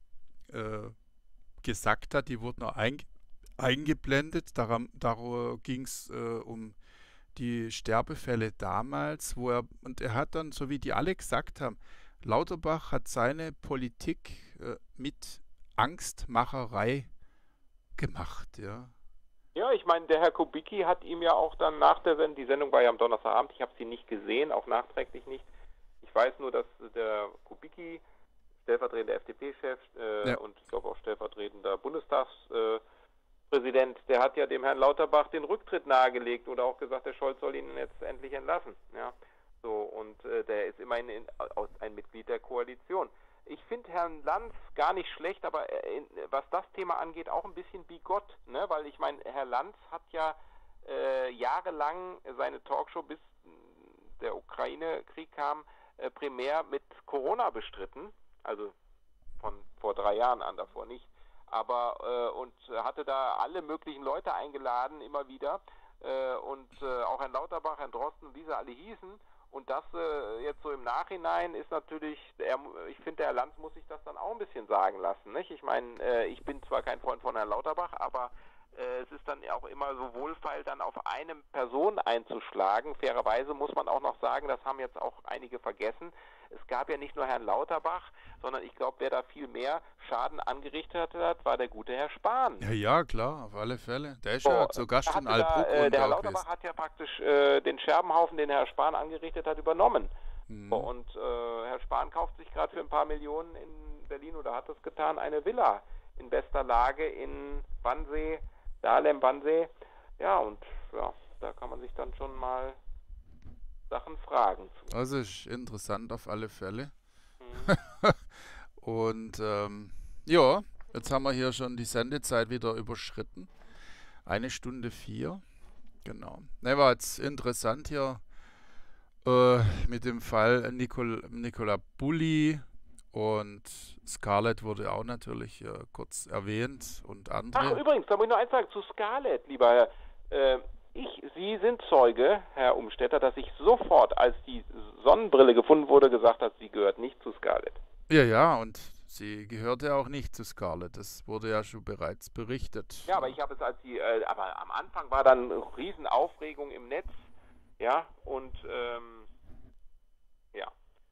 äh, gesagt hat, die wurden auch einge eingeblendet. Darum, darum ging es äh, um die Sterbefälle damals, wo er, und er hat dann, so wie die alle gesagt haben, Lauterbach hat seine Politik äh, mit Angstmacherei gemacht, ja. Ja, ich meine, der Herr Kubicki hat ihm ja auch dann nach der Sendung, die Sendung war ja am Donnerstagabend, ich habe sie nicht gesehen, auch nachträglich nicht. Ich weiß nur, dass der Kubicki, stellvertretender F D P-Chef äh, Ja. und ich glaube auch stellvertretender Bundestagspräsident, äh, der hat ja dem Herrn Lauterbach den Rücktritt nahegelegt oder auch gesagt, der Scholz soll ihn jetzt endlich entlassen. Ja, so, und äh, der ist immerhin in, aus, ein Mitglied der Koalition. Ich finde Herrn Lanz gar nicht schlecht, aber äh, in, was das Thema angeht, auch ein bisschen bigott, ne? Weil ich meine, Herr Lanz hat ja äh, jahrelang seine Talkshow, bis der Ukraine-Krieg kam, äh, primär mit Corona bestritten, also von vor drei Jahren an, davor nicht, aber äh, und hatte da alle möglichen Leute eingeladen, immer wieder, äh, und äh, auch Herrn Lauterbach, Herrn Drosten, wie sie alle hießen. Und das äh, jetzt so im Nachhinein ist natürlich, er, ich finde, der Herr Lanz muss sich das dann auch ein bisschen sagen lassen, nicht? Ich meine, äh, ich bin zwar kein Freund von Herrn Lauterbach, aber äh, es ist dann auch immer so wohlfeil, dann auf eine Person einzuschlagen. Fairerweise muss man auch noch sagen, das haben jetzt auch einige vergessen, es gab ja nicht nur Herrn Lauterbach, sondern ich glaube, wer da viel mehr Schaden angerichtet hat, war der gute Herr Spahn. Ja, ja, klar, auf alle Fälle. Der ist So, ja zu Gast da in hatte da, Alpbruck äh, und der Herr auch Lauterbach gewesen. hat ja praktisch äh, den Scherbenhaufen, den Herr Spahn angerichtet hat, übernommen. Mhm. So, und äh, Herr Spahn kauft sich gerade für ein paar Millionen in Berlin, oder hat es getan, eine Villa in bester Lage in Wannsee, Dahlem, Wannsee. Ja, und ja, da kann man sich dann schon mal Sachen fragen. Zu. Also ist interessant auf alle Fälle. Mhm. Und ähm, ja, jetzt haben wir hier schon die Sendezeit wieder überschritten. Eine Stunde vier, genau. Ne, war jetzt interessant hier äh, mit dem Fall Nicol Nicola Bulli und Scarlett wurde auch natürlich äh, kurz erwähnt und Ach, andere. übrigens, da muss ich noch eins sagen zu Scarlett, lieber Herr. Äh, ich, Sie sind Zeuge, Herr Umstetter, dass ich sofort, als die Sonnenbrille gefunden wurde, gesagt habe, sie gehört nicht zu Scarlett. Ja, ja, und sie gehörte auch nicht zu Scarlett. Das wurde ja schon bereits berichtet. Ja, aber ich habe es als die, äh, aber am Anfang war dann Riesenaufregung im Netz, ja, und ähm, ja,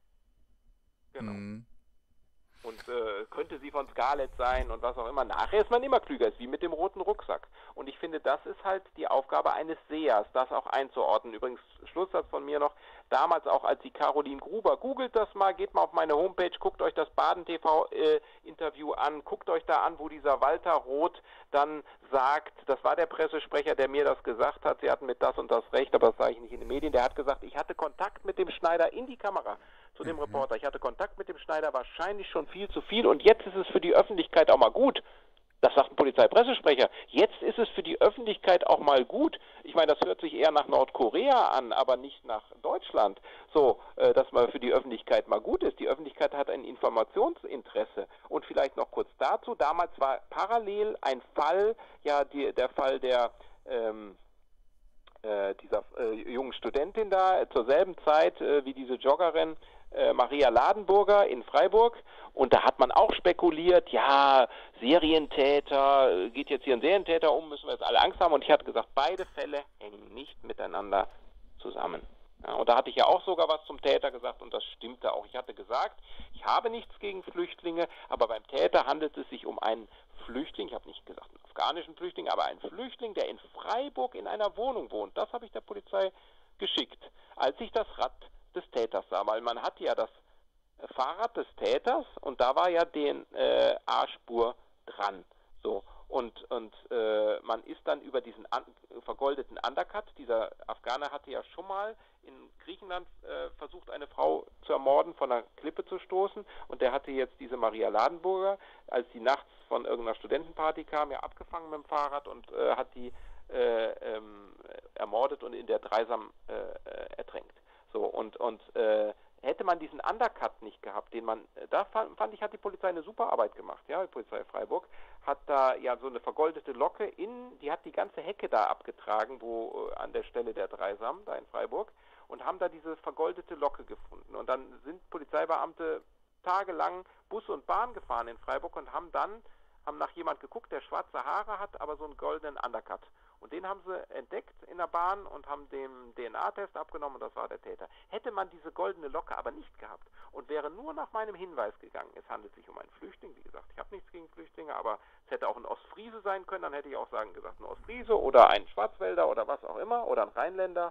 genau. Mhm. Und äh, könnte sie von Scarlett sein und was auch immer. Nachher ist man immer klüger, ist wie mit dem roten Rucksack. Und ich finde, das ist halt die Aufgabe eines Sehers, das auch einzuordnen. Übrigens, Schlusssatz von mir noch, damals auch als die Caroline Gruber, googelt das mal, geht mal auf meine Homepage, guckt euch das Baden-T V-Interview äh, an, guckt euch da an, wo dieser Walter Roth dann sagt, das war der Pressesprecher, der mir das gesagt hat, sie hatten mit das und das recht, aber das sage ich nicht in den Medien, der hat gesagt, ich hatte Kontakt mit dem Schneider in die Kamera, zu dem Reporter, ich hatte Kontakt mit dem Schneider, wahrscheinlich schon viel zu viel und jetzt ist es für die Öffentlichkeit auch mal gut. Das sagt ein Polizeipressesprecher. Jetzt ist es für die Öffentlichkeit auch mal gut. Ich meine, das hört sich eher nach Nordkorea an, aber nicht nach Deutschland. So, äh, dass mal für die Öffentlichkeit mal gut ist. Die Öffentlichkeit hat ein Informationsinteresse. Und vielleicht noch kurz dazu. Damals war parallel ein Fall, ja, die, der Fall der ähm, äh, dieser äh, jungen Studentin da, äh, zur selben Zeit äh, wie diese Joggerin, äh, Maria Ladenburger in Freiburg. Und da hat man auch spekuliert, ja, Serientäter, geht jetzt hier ein Serientäter um, müssen wir jetzt alle Angst haben. Und ich hatte gesagt, beide Fälle hängen nicht miteinander zusammen. Ja, und da hatte ich ja auch sogar was zum Täter gesagt und das stimmte auch. Ich hatte gesagt, ich habe nichts gegen Flüchtlinge, aber beim Täter handelt es sich um einen Flüchtling, ich habe nicht gesagt einen afghanischen Flüchtling, aber einen Flüchtling, der in Freiburg in einer Wohnung wohnt. Das habe ich der Polizei geschickt, als ich das Rad des Täters sah, weil man hatte ja das Fahrrad des Täters und da war ja D N A-Spur dran. So. Und, und äh, man ist dann über diesen an, vergoldeten Undercut, dieser Afghaner hatte ja schon mal in Griechenland äh, versucht, eine Frau zu ermorden, von einer Klippe zu stoßen und der hatte jetzt diese Maria Ladenburger, als die nachts von irgendeiner Studentenparty kam, ja abgefangen mit dem Fahrrad und äh, hat die äh, ähm, ermordet und in der Dreisam äh, ertränkt. So, und, und äh, hätte man diesen Undercut nicht gehabt, den man, da fand, fand ich, hat die Polizei eine super Arbeit gemacht, ja, die Polizei Freiburg, hat da ja so eine vergoldete Locke in, die hat die ganze Hecke da abgetragen, wo äh, an der Stelle der Dreisam, da in Freiburg, und haben da diese vergoldete Locke gefunden. Und dann sind Polizeibeamte tagelang Bus und Bahn gefahren in Freiburg und haben dann, haben nach jemand geguckt, der schwarze Haare hat, aber so einen goldenen Undercut. Und den haben sie entdeckt in der Bahn und haben den D N A-Test abgenommen und das war der Täter. Hätte man diese goldene Locke aber nicht gehabt und wäre nur nach meinem Hinweis gegangen, es handelt sich um einen Flüchtling, wie gesagt, ich habe nichts gegen Flüchtlinge, aber es hätte auch ein Ostfriese sein können, dann hätte ich auch sagen gesagt, ein Ostfriese oder ein Schwarzwälder oder was auch immer oder ein Rheinländer.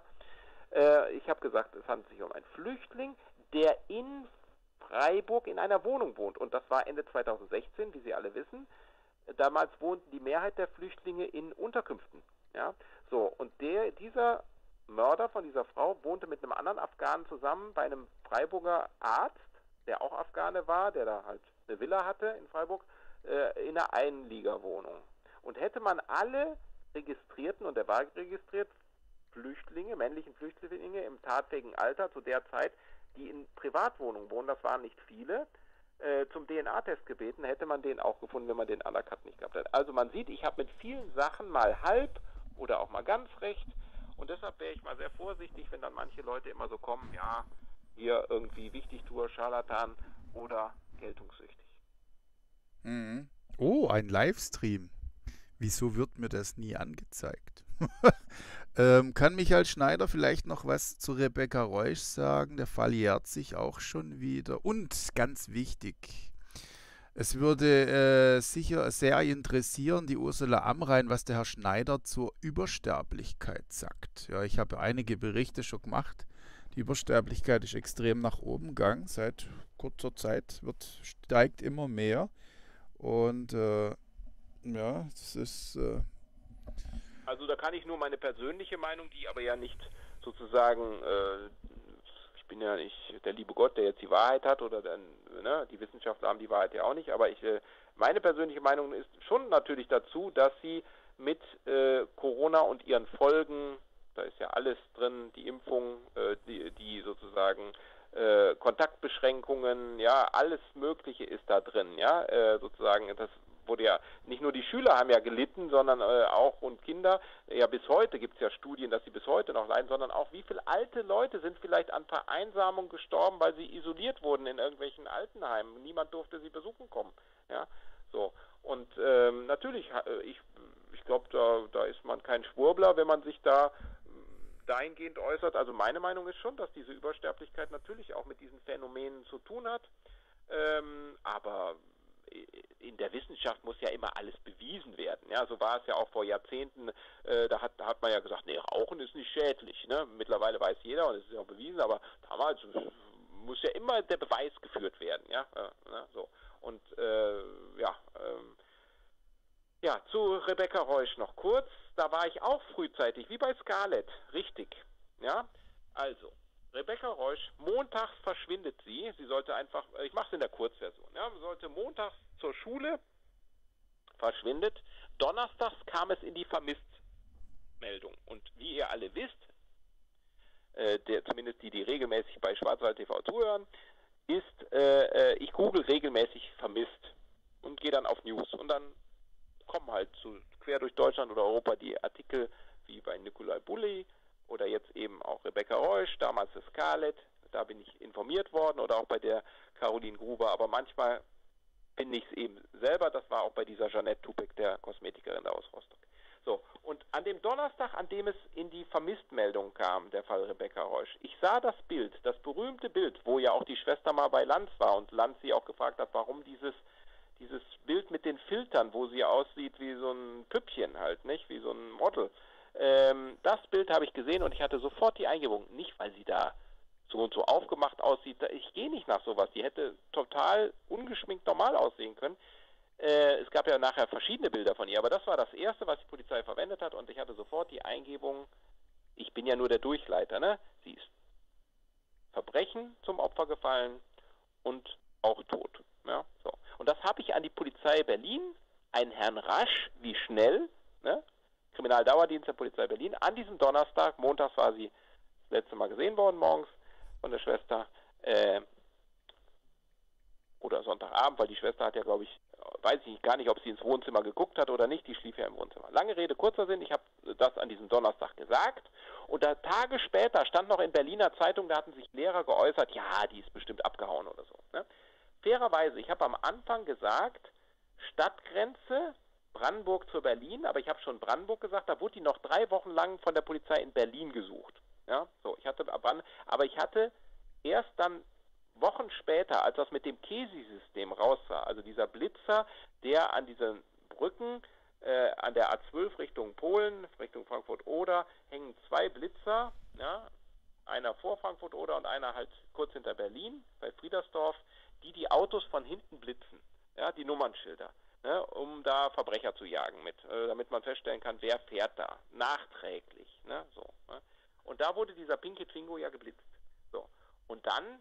Äh, ich habe gesagt, es handelt sich um einen Flüchtling, der in Freiburg in einer Wohnung wohnt und das war Ende zweitausendsechzehn, wie Sie alle wissen. Damals wohnten die Mehrheit der Flüchtlinge in Unterkünften. Ja, so, und der, dieser Mörder von dieser Frau wohnte mit einem anderen Afghanen zusammen bei einem Freiburger Arzt, der auch Afghane war, der da halt eine Villa hatte in Freiburg, äh, in einer Einliegerwohnung. Und hätte man alle registrierten, und er war registriert, Flüchtlinge, männlichen Flüchtlinge im tatfähigen Alter zu der Zeit, die in Privatwohnungen wohnen, das waren nicht viele, äh, zum D N A-Test gebeten, hätte man den auch gefunden, wenn man den Undercut nicht gehabt hätte. Also man sieht, ich habe mit vielen Sachen mal halb oder auch mal ganz recht. Und deshalb wäre ich mal sehr vorsichtig, wenn dann manche Leute immer so kommen, ja, hier irgendwie Wichtigtuer, Scharlatan oder geltungssüchtig. Mhm. Oh, ein Livestream. Wieso wird mir das nie angezeigt? ähm, kann Michael Schneider vielleicht noch was zu Rebecca Reusch sagen? Der Fall jährt sich auch schon wieder. Und ganz wichtig, es würde äh, sicher sehr interessieren, die Ursula Amrein, was der Herr Schneider zur Übersterblichkeit sagt. Ja, ich habe einige Berichte schon gemacht. Die Übersterblichkeit ist extrem nach oben gegangen. Seit kurzer Zeit wird, steigt immer mehr. Und äh, ja, das ist... Äh also da kann ich nur meine persönliche Meinung, die aber ja nicht sozusagen... Äh, Ich bin ja nicht der liebe Gott, der jetzt die Wahrheit hat, oder dann, ne, die Wissenschaftler haben die Wahrheit ja auch nicht, aber ich, meine persönliche Meinung ist schon natürlich dazu, dass sie mit äh, Corona und ihren Folgen. Da ist ja alles drin, die Impfung, äh, die, die sozusagen äh, Kontaktbeschränkungen, ja, alles Mögliche ist da drin, ja, äh, sozusagen, das wurde ja, nicht nur die Schüler haben ja gelitten, sondern äh, auch und Kinder, ja bis heute gibt es ja Studien, dass sie bis heute noch leiden, sondern auch wie viele alte Leute sind vielleicht an Vereinsamung gestorben, weil sie isoliert wurden in irgendwelchen Altenheimen, niemand durfte sie besuchen kommen, ja, so, und ähm, natürlich, ich, ich glaube, da, da ist man kein Schwurbler, wenn man sich da dahingehend äußert. Also meine Meinung ist schon, dass diese Übersterblichkeit natürlich auch mit diesen Phänomenen zu tun hat. Ähm, aber in der Wissenschaft muss ja immer alles bewiesen werden. Ja, so war es ja auch vor Jahrzehnten. Äh, da hat, da hat man ja gesagt, nee, Rauchen ist nicht schädlich. Ne? Mittlerweile weiß jeder und es ist ja auch bewiesen, aber damals muss ja immer der Beweis geführt werden. Ja, äh, ne? So. Und äh, ja, ähm, ja, zu Rebecca Reusch noch kurz. Da war ich auch frühzeitig, wie bei Scarlett, richtig. Ja, also, Rebecca Reusch, montags verschwindet sie. Sie sollte einfach, ich mache es in der Kurzversion, ja, sollte montags zur Schule, verschwindet. Donnerstags kam es in die Vermisstmeldung. Und wie ihr alle wisst, äh, der, zumindest die, die regelmäßig bei Schwarzwald T V zuhören, ist, äh, ich google regelmäßig vermisst und gehe dann auf News. Und dann kommen halt zu, quer durch Deutschland oder Europa die Artikel wie bei Nikolai Bulli oder jetzt eben auch Rebecca Reusch, damals das Scarlett, da bin ich informiert worden, oder auch bei der Caroline Gruber, aber manchmal bin ich es eben selber, das war auch bei dieser Jeanette Tupek, der Kosmetikerin da aus Rostock. So, und an dem Donnerstag, an dem es in die Vermisstmeldung kam, der Fall Rebecca Reusch, ich sah das Bild, das berühmte Bild, wo ja auch die Schwester mal bei Lanz war und Lanz sie auch gefragt hat, warum dieses dieses Bild mit den Filtern, wo sie aussieht wie so ein Püppchen halt, nicht? Wie so ein Model. Ähm, das Bild habe ich gesehen und ich hatte sofort die Eingebung, nicht weil sie da so und so aufgemacht aussieht, ich gehe nicht nach sowas, die hätte total ungeschminkt normal aussehen können. Äh, es gab ja nachher verschiedene Bilder von ihr, aber das war das erste, was die Polizei verwendet hat und ich hatte sofort die Eingebung, ich bin ja nur der Durchleiter, ne? Sie ist Verbrechen zum Opfer gefallen und auch tot. Ja, so. Und das habe ich an die Polizei Berlin, einen Herrn Rasch, wie schnell, ne? Kriminaldauerdienst der Polizei Berlin, an diesem Donnerstag, montags war sie das letzte Mal gesehen worden morgens von der Schwester, äh, oder Sonntagabend, weil die Schwester hat ja, glaube ich, weiß ich gar nicht, ob sie ins Wohnzimmer geguckt hat oder nicht, die schlief ja im Wohnzimmer. Lange Rede, kurzer Sinn, ich habe das an diesem Donnerstag gesagt und da Tage später stand noch in Berliner Zeitung, da hatten sich Lehrer geäußert, ja, die ist bestimmt abgehauen oder so, ne? Fairerweise, ich habe am Anfang gesagt, Stadtgrenze, Brandenburg zu Berlin, aber ich habe schon Brandenburg gesagt, da wurde die noch drei Wochen lang von der Polizei in Berlin gesucht. Ja, so, ich hatte, aber ich hatte erst dann Wochen später, als das mit dem Kesi-System raus war, also dieser Blitzer, der an diesen Brücken, äh, an der A zwölf Richtung Polen, Richtung Frankfurt-Oder, hängen zwei Blitzer, ja, einer vor Frankfurt-Oder und einer halt kurz hinter Berlin, bei Friedersdorf, die die Autos von hinten blitzen, ja, die Nummernschilder, ne, um da Verbrecher zu jagen mit, äh, damit man feststellen kann, wer fährt da, nachträglich, ne, so, ne. Und da wurde dieser pinke Twingo ja geblitzt. So, und dann,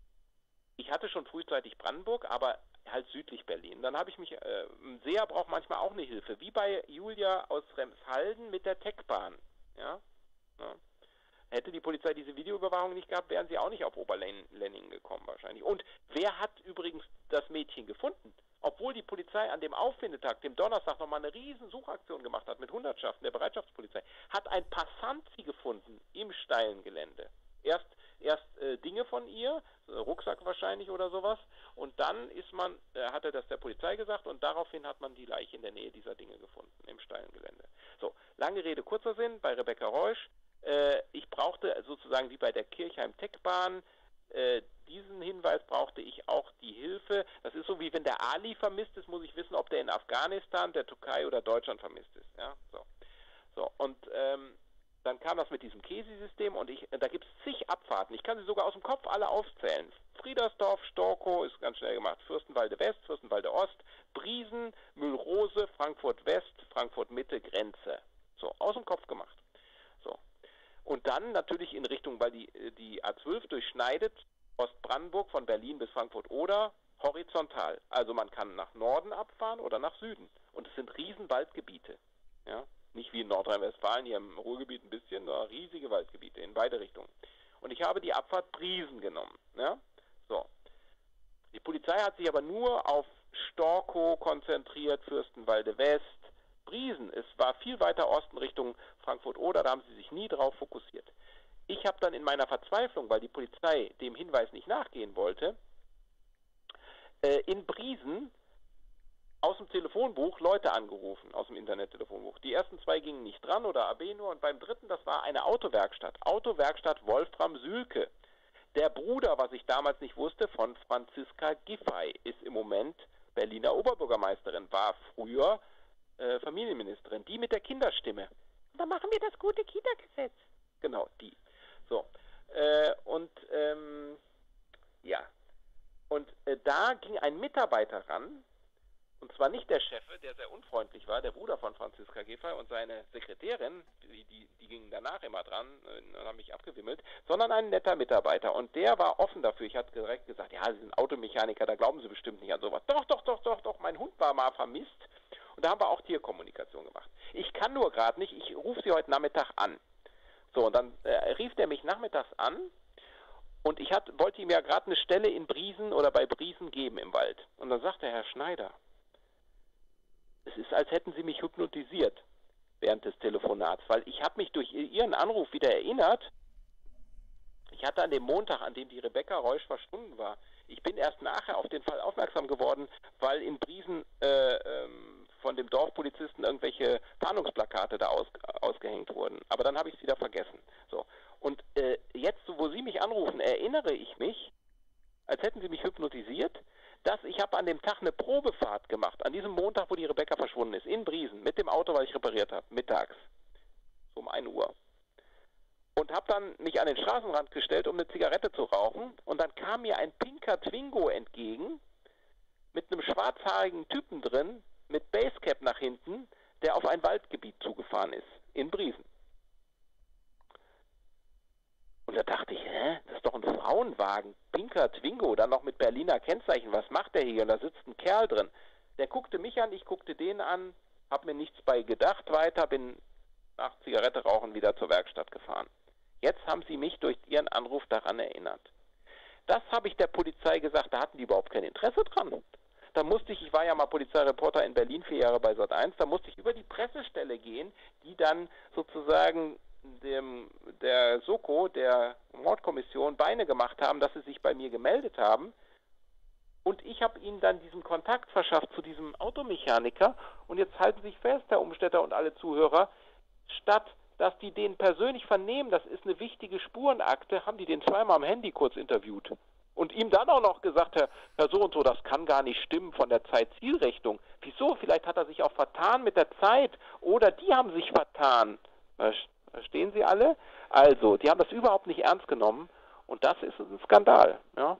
ich hatte schon frühzeitig Brandenburg, aber halt südlich Berlin. Dann habe ich mich, äh, Seher braucht manchmal auch eine Hilfe, wie bei Julia aus Remshalden mit der Techbahn, ja, ja. Hätte die Polizei diese Videoüberwachung nicht gehabt, wären sie auch nicht auf Oberlenning gekommen wahrscheinlich. Und wer hat übrigens das Mädchen gefunden? Obwohl die Polizei an dem Auffindetag, dem Donnerstag, nochmal eine riesen Suchaktion gemacht hat mit Hundertschaften der Bereitschaftspolizei, hat ein Passant sie gefunden im steilen Gelände. Erst, erst äh, Dinge von ihr, so Rucksack wahrscheinlich oder sowas, und dann ist man, äh, hat er das der Polizei gesagt und daraufhin hat man die Leiche in der Nähe dieser Dinge gefunden, im steilen Gelände. So, lange Rede, kurzer Sinn, bei Rebecca Reusch, ich brauchte sozusagen wie bei der Kirchheim-Techbahn, äh, diesen Hinweis brauchte ich auch die Hilfe. Das ist so, wie wenn der Ali vermisst ist, muss ich wissen, ob der in Afghanistan, der Türkei oder Deutschland vermisst ist. Ja, so. So, und ähm, dann kam das mit diesem Kesi-System und ich, da gibt es zig Abfahrten. Ich kann sie sogar aus dem Kopf alle aufzählen. Friedersdorf, Storkow ist ganz schnell gemacht, Fürstenwalde West, Fürstenwalde Ost, Briesen, Mühlrose, Frankfurt West, Frankfurt Mitte, Grenze. So, aus dem Kopf gemacht. So. Und dann natürlich in Richtung, weil die, die A zwölf durchschneidet Ostbrandenburg von Berlin bis Frankfurt-Oder horizontal. Also man kann nach Norden abfahren oder nach Süden. Und es sind Riesenwaldgebiete. Ja? Nicht wie in Nordrhein-Westfalen, hier im Ruhrgebiet ein bisschen, sondern riesige Waldgebiete in beide Richtungen. Und ich habe die Abfahrt Briesen genommen. Ja? So. Die Polizei hat sich aber nur auf Storkow konzentriert, Fürstenwalde West, Briesen. Es war viel weiter Osten Richtung Frankfurt-Oder, da haben sie sich nie drauf fokussiert. Ich habe dann in meiner Verzweiflung, weil die Polizei dem Hinweis nicht nachgehen wollte, äh, in Briesen aus dem Telefonbuch Leute angerufen, aus dem Internettelefonbuch. Die ersten zwei gingen nicht dran oder A B nur und beim dritten, das war eine Autowerkstatt. Autowerkstatt Wolfram Sülke. Der Bruder, was ich damals nicht wusste, von Franziska Giffey, ist im Moment Berliner Oberbürgermeisterin, war früher äh, Familienministerin, die mit der Kinderstimme. Und dann machen wir das gute Kita-Gesetz. Genau, die. So. Äh, und ähm, ja. Und äh, da ging ein Mitarbeiter ran, und zwar nicht der Chef, der sehr unfreundlich war, der Bruder von Franziska Giffey und seine Sekretärin, die, die, die gingen danach immer dran und haben mich abgewimmelt, sondern ein netter Mitarbeiter. Und der war offen dafür. Ich hatte direkt gesagt, ja, Sie sind Automechaniker, da glauben Sie bestimmt nicht an sowas. Doch, doch, doch, doch, doch, mein Hund war mal vermisst. Und da haben wir auch Tierkommunikation gemacht. Ich kann nur gerade nicht, ich rufe Sie heute Nachmittag an. So, und dann äh, rief der mich nachmittags an. Und ich hat, wollte ihm ja gerade eine Stelle in Briesen oder bei Briesen geben im Wald. Und dann sagte Herr Schneider, es ist, als hätten Sie mich hypnotisiert während des Telefonats, weil ich habe mich durch Ihren Anruf wieder erinnert. Ich hatte an dem Montag, an dem die Rebecca Reusch verschwunden war, ich bin erst nachher auf den Fall aufmerksam geworden, weil in Briesen äh, ähm, von dem Dorfpolizisten irgendwelche Fahndungsplakate da aus, ausgehängt wurden. Aber dann habe ich es wieder vergessen. So. Und äh, jetzt, wo Sie mich anrufen, erinnere ich mich, als hätten Sie mich hypnotisiert, dass ich habe an dem Tag eine Probefahrt gemacht, an diesem Montag, wo die Rebecca verschwunden ist, in Briesen, mit dem Auto, was ich repariert habe, mittags, so um ein Uhr. Und habe dann mich an den Straßenrand gestellt, um eine Zigarette zu rauchen. Und dann kam mir ein pinker Twingo entgegen, mit einem schwarzhaarigen Typen drin, mit Basecap nach hinten, der auf ein Waldgebiet zugefahren ist, in Briesen. Und da dachte ich, hä, das ist doch ein Frauenwagen, pinker Twingo, dann noch mit Berliner Kennzeichen, was macht der hier? Und da sitzt ein Kerl drin. Der guckte mich an, ich guckte den an, hab mir nichts bei gedacht weiter, bin nach Zigarette rauchen wieder zur Werkstatt gefahren. Jetzt haben sie mich durch ihren Anruf daran erinnert. Das habe ich der Polizei gesagt, da hatten die überhaupt kein Interesse dran. Da musste ich, ich war ja mal Polizeireporter in Berlin, vier Jahre bei Sat eins, da musste ich über die Pressestelle gehen, die dann sozusagen dem, der Soko, der Mordkommission, Beine gemacht haben, dass sie sich bei mir gemeldet haben. Und ich habe ihnen dann diesen Kontakt verschafft zu diesem Automechaniker. Und jetzt halten Sie sich fest, Herr Umstetter und alle Zuhörer, statt dass die den persönlich vernehmen, das ist eine wichtige Spurenakte, haben die den zweimal am Handy kurz interviewt. Und ihm dann auch noch gesagt, Herr, Herr so und so, das kann gar nicht stimmen von der Zeit-Zielrichtung. Wieso? Vielleicht hat er sich auch vertan mit der Zeit. Oder die haben sich vertan. Verstehen Sie alle? Also, die haben das überhaupt nicht ernst genommen. Und das ist ein Skandal. Ja.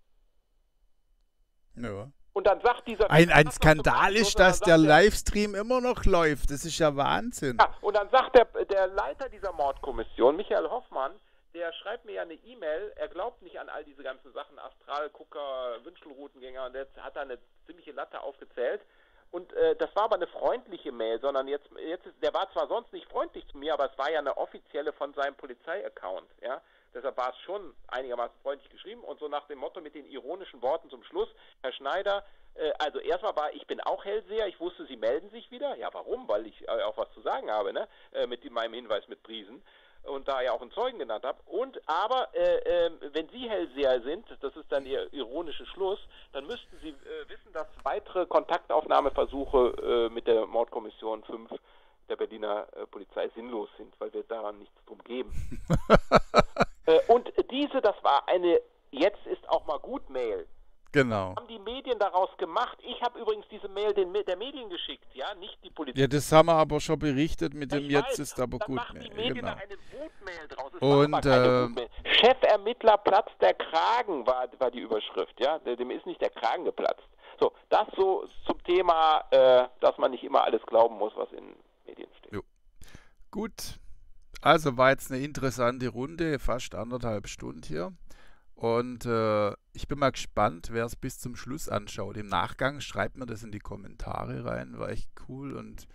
Ja. Und dann sagt dieser... Ein, ein Skandal ist, dass der Livestream immer noch läuft. Das ist ja Wahnsinn. Ja, und dann sagt der, der Leiter dieser Mordkommission, Michael Hoffmann, der schreibt mir ja eine E-Mail, er glaubt nicht an all diese ganzen Sachen, Astralgucker, Wünschelroutengänger, und jetzt hat er eine ziemliche Latte aufgezählt. Und äh, das war aber eine freundliche Mail, sondern jetzt, jetzt ist, der war zwar sonst nicht freundlich zu mir, aber es war ja eine offizielle von seinem Polizei-Account, ja. Deshalb war es schon einigermaßen freundlich geschrieben und so nach dem Motto mit den ironischen Worten zum Schluss, Herr Schneider, äh, also erstmal war, ich bin auch Hellseher, ich wusste, Sie melden sich wieder. Ja, warum? Weil ich äh, auch was zu sagen habe, ne? Äh, mit die, meinem Hinweis mit Briesen und da ja auch einen Zeugen genannt habe. Und aber, äh, äh, wenn Sie Hellseher sind, das ist dann Ihr ironischer Schluss, dann müssten Sie äh, wissen, dass weitere Kontaktaufnahmeversuche äh, mit der Mordkommission fünf der Berliner äh, Polizei sinnlos sind, weil wir daran nichts drum geben. äh, und diese, das war eine, jetzt ist auch mal gut Mail. Genau. Haben die Medien daraus gemacht? Ich habe übrigens diese Mail den, der Medien geschickt, ja, nicht die Polizei. Ja, das haben wir aber schon berichtet mit dem ich Jetzt weiß, ist aber dann gut. machen die Medien Genau. da eine Wutmail draus. Es Und, war aber keine äh, Wutmail. Chefermittler platzt der Kragen, war, war die Überschrift, ja. Dem ist nicht der Kragen geplatzt. So, das so zum Thema, äh, dass man nicht immer alles glauben muss, was in Medien steht. Jo. Gut, also war jetzt eine interessante Runde, fast anderthalb Stunden hier. Und äh, ich bin mal gespannt, wer es bis zum Schluss anschaut. Im Nachgang schreibt mir das in die Kommentare rein, war echt cool. Und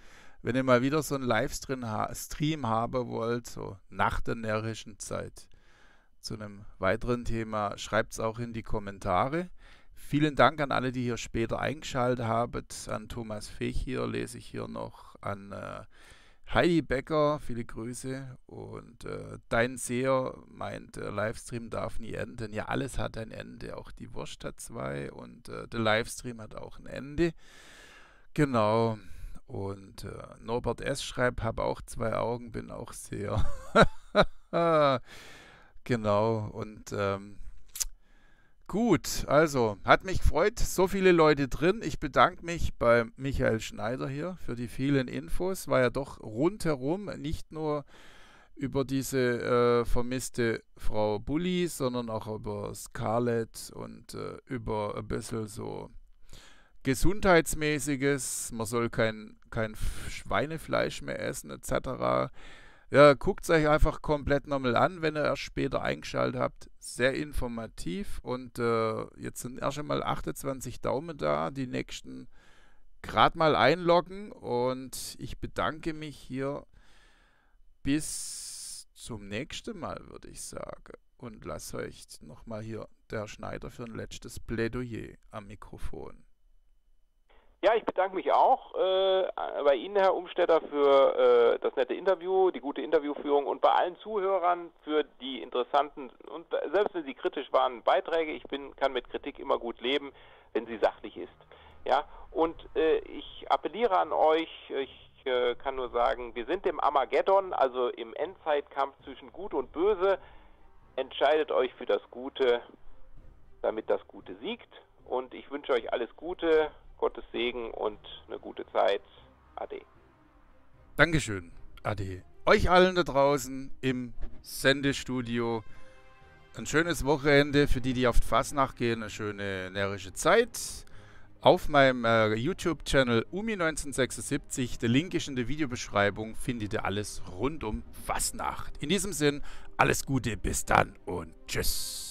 wenn ihr mal wieder so einen Livestream ha Stream haben wollt, so nach der närrischen Zeit, zu einem weiteren Thema, schreibt es auch in die Kommentare. Vielen Dank an alle, die hier später eingeschaltet haben. An Thomas Fech hier lese ich hier noch, an äh, Heidi Becker, viele Grüße. Und äh, Dein Seher meint, der Livestream darf nie enden. Ja, alles hat ein Ende, auch die Wurst hat zwei und äh, der Livestream hat auch ein Ende. Genau. Und äh, Norbert S. schreibt, habe auch zwei Augen, bin auch Seher. Genau. Und ähm, gut, also hat mich gefreut, so viele Leute drin. Ich bedanke mich bei Michael Schneider hier für die vielen Infos. War ja doch rundherum, nicht nur über diese äh, vermisste Frau Bulli, sondern auch über Scarlett und äh, über ein bisschen so Gesundheitsmäßiges. Man soll kein, kein Schweinefleisch mehr essen et cetera. Ja, guckt es euch einfach komplett nochmal an, wenn ihr erst später eingeschaltet habt. Sehr informativ und äh, jetzt sind erst einmal achtundzwanzig Daumen da. Die nächsten gerade mal einloggen und ich bedanke mich hier bis zum nächsten Mal, würde ich sagen. Und lasse euch nochmal hier der Herr Schneider für ein letztes Plädoyer am Mikrofon. Ja, ich bedanke mich auch äh, bei Ihnen, Herr Umstetter, für äh, das nette Interview, die gute Interviewführung und bei allen Zuhörern für die interessanten und selbst wenn sie kritisch waren, Beiträge. Ich bin, kann mit Kritik immer gut leben, wenn sie sachlich ist. Ja, und äh, ich appelliere an euch, ich äh, kann nur sagen, wir sind im Armageddon, also im Endzeitkampf zwischen Gut und Böse. Entscheidet euch für das Gute, damit das Gute siegt. Und ich wünsche euch alles Gute, Gottes Segen und eine gute Zeit. Ade. Dankeschön. Ade. Euch allen da draußen im Sendestudio ein schönes Wochenende. Für die, die auf die Fasnacht gehen, eine schöne närrische Zeit. Auf meinem äh, YouTube-Channel Umi neunzehnhundertsechsundsiebzig, der Link ist in der Videobeschreibung, findet ihr alles rund um Fasnacht. In diesem Sinn, alles Gute, bis dann und tschüss.